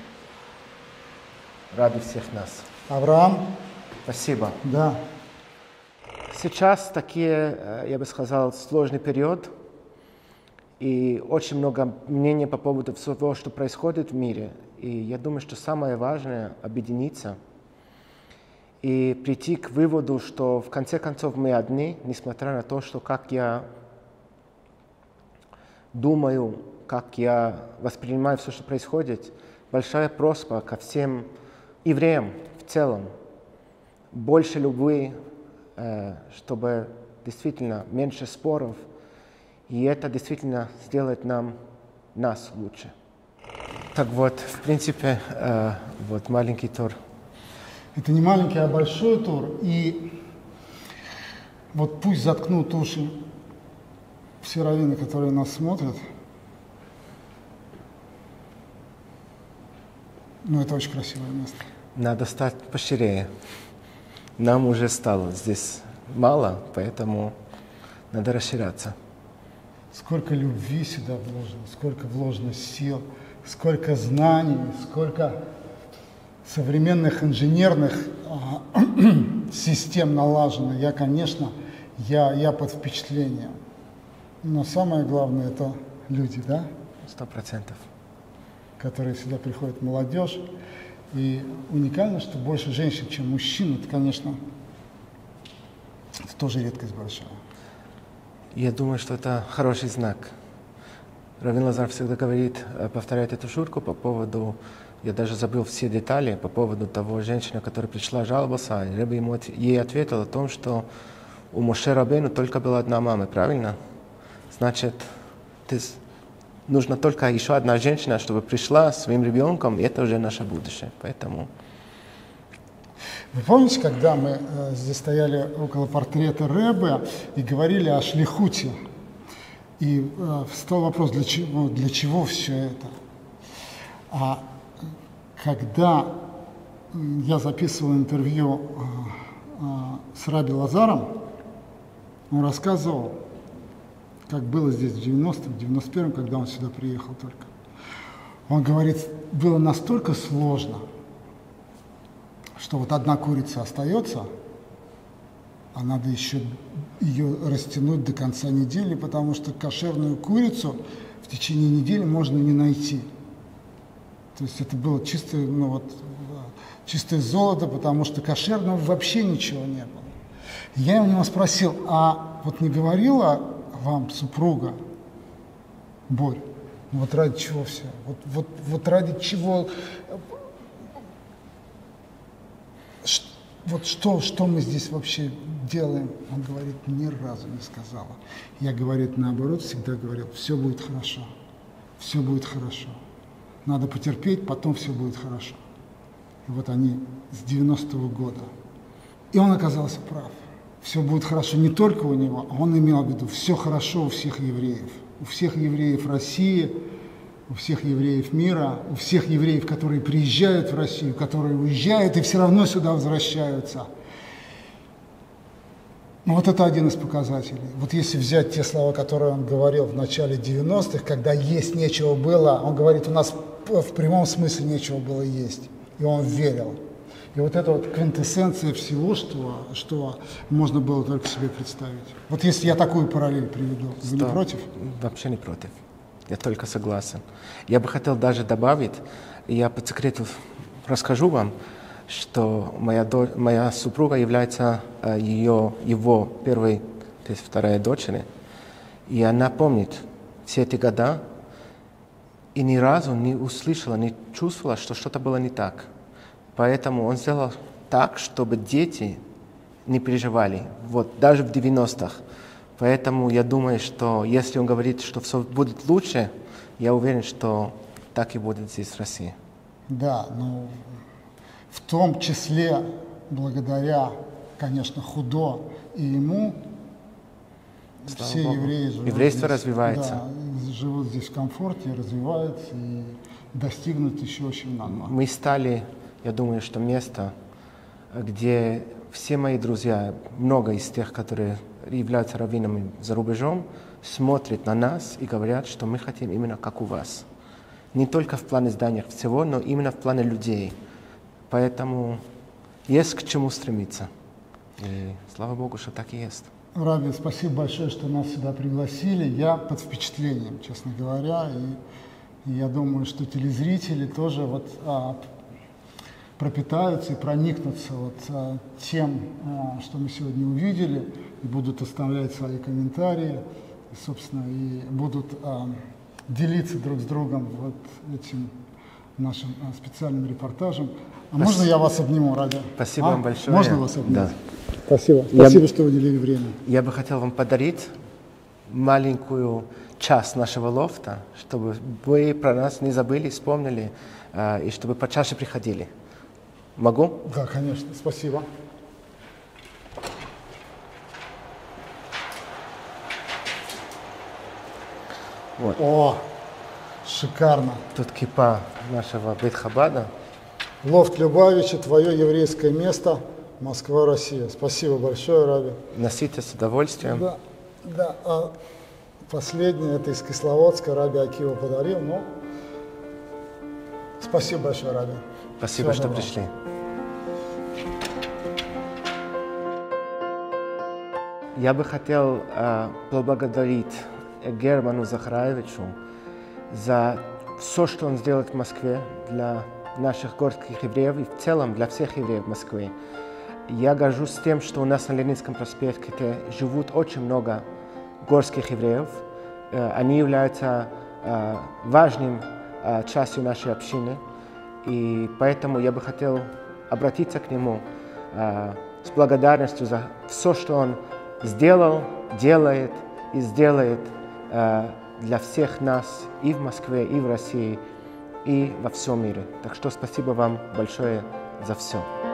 Speaker 2: ради всех нас.
Speaker 1: Авраам?
Speaker 2: Спасибо.
Speaker 1: Да.
Speaker 2: Сейчас такие, я бы сказал, сложный период, и очень много мнений по поводу всего, что происходит в мире. И я думаю, что самое важное – объединиться и прийти к выводу, что в конце концов мы одни, несмотря на то, что как я думаю, как я воспринимаю все, что происходит, большая просьба ко всем евреям в целом. Больше любви, чтобы действительно меньше споров. И это действительно сделает нас лучше. Так вот, в принципе, вот маленький тур.
Speaker 1: Это не маленький, а большой тур. И вот пусть заткнут уши все раввины, которые нас смотрят. Но это очень красивое место.
Speaker 2: Надо стать поширее. Нам уже стало здесь мало, поэтому надо расширяться.
Speaker 1: Сколько любви сюда вложено, сколько вложено сил, сколько знаний, сколько современных инженерных систем налажено. Я, конечно, я под впечатлением. Но самое главное – это люди, да?
Speaker 2: 100%.
Speaker 1: Которые сюда приходят, молодежь. И уникально, что больше женщин, чем мужчин. Это, конечно, это тоже редкость большая.
Speaker 2: Я думаю, что это хороший знак. Раввин Лазар всегда говорит, повторяет эту шутку по поводу, я даже забыл все детали, по поводу того женщины, которая пришла жаловаться, и Ребе ей ответил о том, что у Моше Рабейну только была одна мама, правильно? Значит, нужно только еще одна женщина, чтобы пришла с своим ребенком, и это уже наше будущее. Поэтому...
Speaker 1: Вы помните, когда мы здесь стояли около портрета Ребе и говорили о шлихуте? И встал вопрос, для чего все это? А когда я записывал интервью с Раби Лазаром, он рассказывал, как было здесь в 90-м, в 91-м, когда он сюда приехал только. Он говорит, было настолько сложно, что вот одна курица остается, а надо еще ее растянуть до конца недели, потому что кошерную курицу в течение недели можно не найти. То есть это было чистое, чистое золото, потому что кошерного вообще ничего не было. Я у него спросил, а вот не говорила вам супруга, Борь, вот ради чего все? Вот ради чего... Вот что мы здесь вообще делаем? Он говорит, ни разу не сказала. Я, говорит, наоборот, всегда говорил, все будет хорошо, все будет хорошо. Надо потерпеть, потом все будет хорошо. И вот они с 90-го года. И он оказался прав. Все будет хорошо не только у него, а он имел в виду, все хорошо у всех евреев. У всех евреев России, у всех евреев мира, у всех евреев, которые приезжают в Россию, которые уезжают и все равно сюда возвращаются. Ну, вот это один из показателей. Вот если взять те слова, которые он говорил в начале 90-х, когда есть нечего было, он говорит, у нас в прямом смысле нечего было есть. И он верил. И вот это вот квинтэссенция всего, что можно было только себе представить. Вот если я такую параллель приведу, вы не против?
Speaker 2: Вообще не против. Я только согласен. Я бы хотел даже добавить, я по секрету расскажу вам, что моя супруга является его первой, то есть вторая дочери, и она помнит все эти года и ни разу не услышала, не чувствовала, что что-то было не так. Поэтому он сделал так, чтобы дети не переживали, вот даже в 90-х. Поэтому я думаю, что если он говорит, что все будет лучше, я уверен, что так и будет здесь, в России.
Speaker 1: Да, ну, в том числе благодаря, конечно, Худо и ему,
Speaker 2: Слава
Speaker 1: все
Speaker 2: Богу.
Speaker 1: евреи живут
Speaker 2: Еврейство
Speaker 1: здесь,
Speaker 2: развивается.
Speaker 1: Да, живут здесь в комфорте, развиваются и достигнут еще очень много.
Speaker 2: Мы стали, я думаю, что место, где все мои друзья, много из тех, которые являются раввинами за рубежом, смотрят на нас и говорят, что мы хотим именно как у вас. Не только в плане зданий всего, но именно в плане людей. Поэтому есть к чему стремиться. И слава Богу, что так и есть.
Speaker 1: Раби, спасибо большое, что нас сюда пригласили. Я под впечатлением, честно говоря. И я думаю, что телезрители тоже пропитаются и проникнутся тем, что мы сегодня увидели, и будут оставлять свои комментарии, и будут делиться друг с другом этим нашим специальным репортажем. А можно я вас обниму, Раби?
Speaker 2: Спасибо вам большое.
Speaker 1: Можно вас обнять?
Speaker 2: Да.
Speaker 1: Спасибо. Спасибо, что уделили время.
Speaker 2: Я бы хотел вам подарить маленькую часть нашего лофта, чтобы вы про нас не забыли, вспомнили, и чтобы почаще приходили. Могу?
Speaker 1: Да, конечно. Спасибо.
Speaker 2: Вот.
Speaker 1: О, шикарно.
Speaker 2: Тут кипа нашего Бейт-Хабада.
Speaker 1: Лофт Любавича, твое еврейское место, Москва, Россия. Спасибо большое, Раби.
Speaker 2: Носите с удовольствием.
Speaker 1: Да, да. А последнее, это из Кисловодска, Раби Акива подарил. Ну, спасибо большое, Раби.
Speaker 2: Спасибо,
Speaker 1: Всего
Speaker 2: что
Speaker 1: доброго.
Speaker 2: пришли. Я бы хотел поблагодарить Герману Захараевичу за все, что он сделает в Москве для наших городских евреев и в целом для всех евреев Москвы. Я горжусь тем, что у нас на Ленинском проспекте живут очень много горских евреев. Они являются важной частью нашей общины. И поэтому я бы хотел обратиться к нему с благодарностью за все, что он сделал, делает и сделает для всех нас и в Москве, и в России, и во всем мире. Так что спасибо вам большое за все.